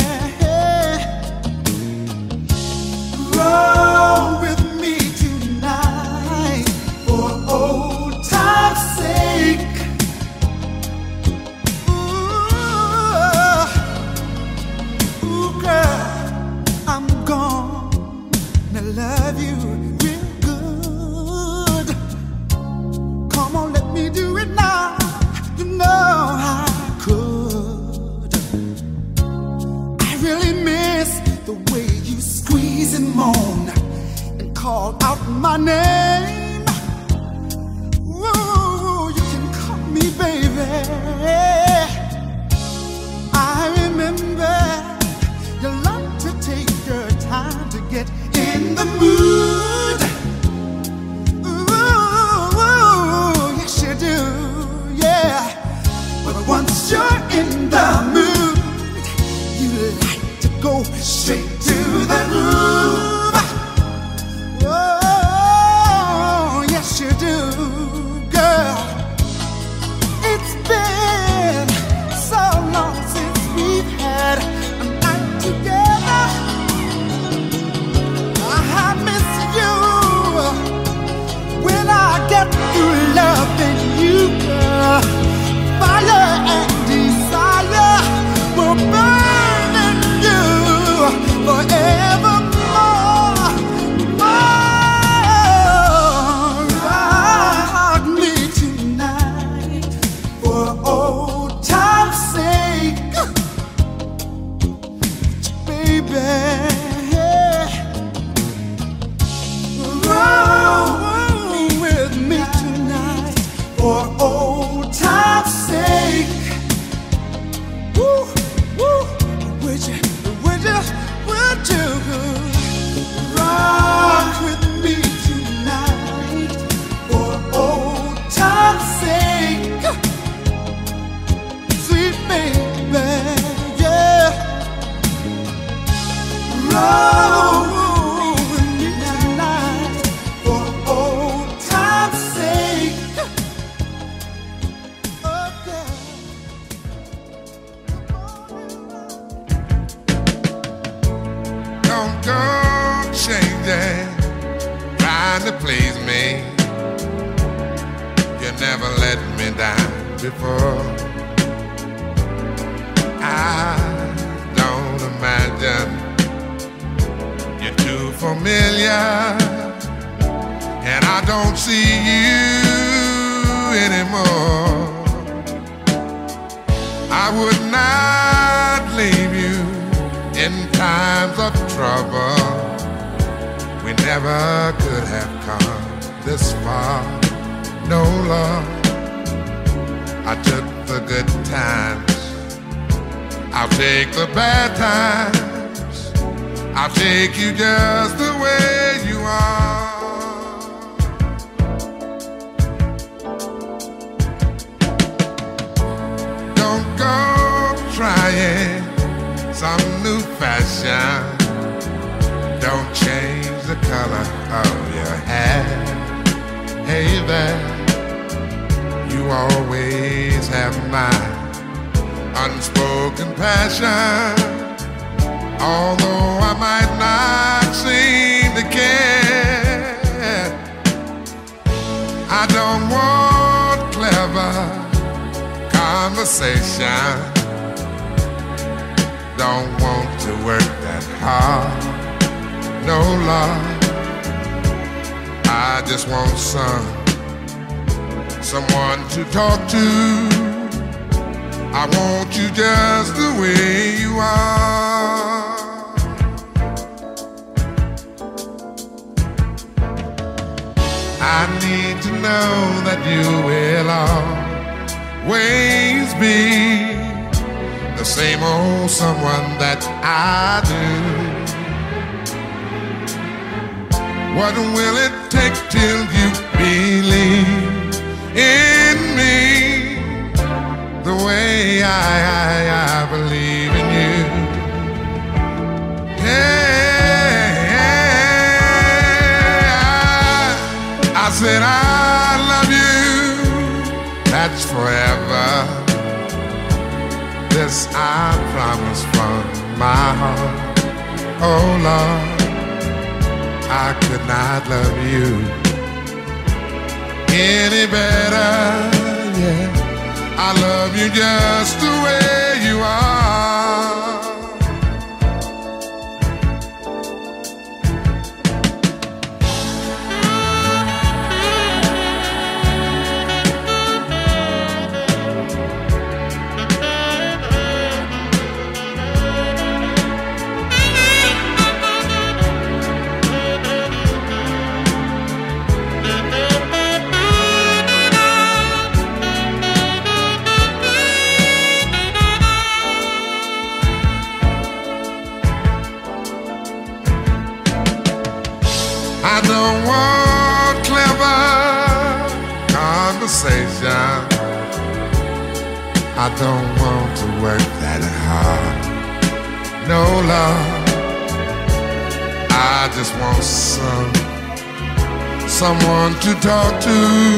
Speaker 4: Roll with me tonight for old time's sake. Ooh, ooh, girl, I'm gonna love you real good. Come on, let me do it now. You know I could. I really miss the way you squeeze and moan and call out my name. Ooh, you can call me baby. I remember you like to take your time to get in the mood. Ooh, yes you do, yeah. But once you're in the mood, you like to go straight to the groove. Oh, yes you do, girl. It's been so long since we've had a night together. I miss you when I get through loving you, girl. Fire and desire will burn in you forevermore. More. Rock me tonight for old time's sake, baby. Roll with me tonight for old time's sake. Woo, woo. Would you, would you, would you rock with me tonight for old time's sake? Sweet baby, yeah. Roll with me tonight for old time's sake. Okay.
Speaker 5: Don't go changing, trying to please me. You never let me down before. I don't imagine you're too familiar, and I don't see you anymore. I would not leave you in times of trouble. We never could have come this far. No love. I took the good times, I'll take the bad times. I'll take you just the way you are. Don't go trying some new fashion. Don't change the color of your hair. Hey there, you always have my unspoken passion. Although I might not seem to care, I don't want clever conversation. Don't want to work that hard. No love. I just want some someone to talk to. I want you just the way you are. I need to know that you will always be the same old someone that I do. What will it take till you believe in me the way I, I, I believe in you? Yeah, I said I love you, that's forever. This I promise from my heart. Oh Lord, I could not love you any better, yeah. I love you just the way you are. I don't want clever conversation. I don't want to work that hard. No love. I just want some someone to talk to.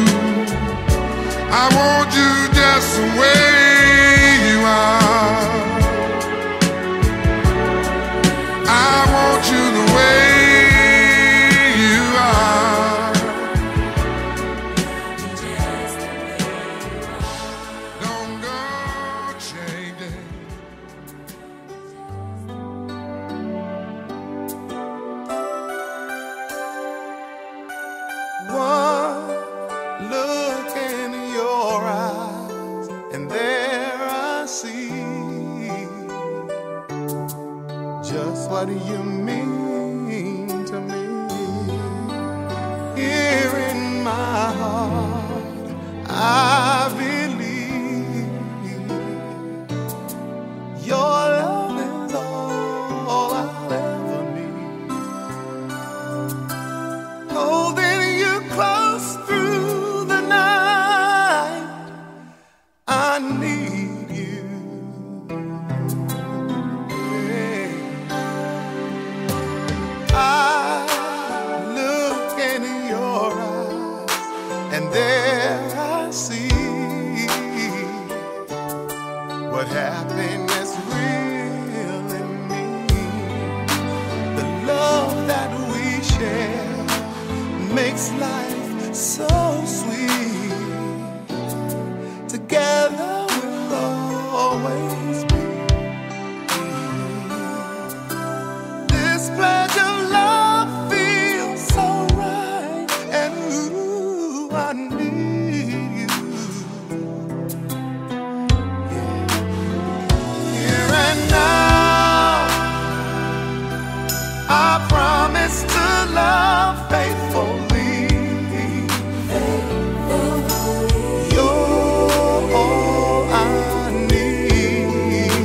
Speaker 5: I want you just the way you are. I want you the way.
Speaker 4: What you mean to me? Here in my heart, I believe your love is all I'll ever need. Holding you close through the night, I need you. I look in your eyes, and there I see what happiness really means. The love that we share makes life so sweet. Together we'll always be. This pleasure love faithfully. Faithfully. You're all I need.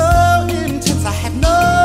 Speaker 4: so intense, I had no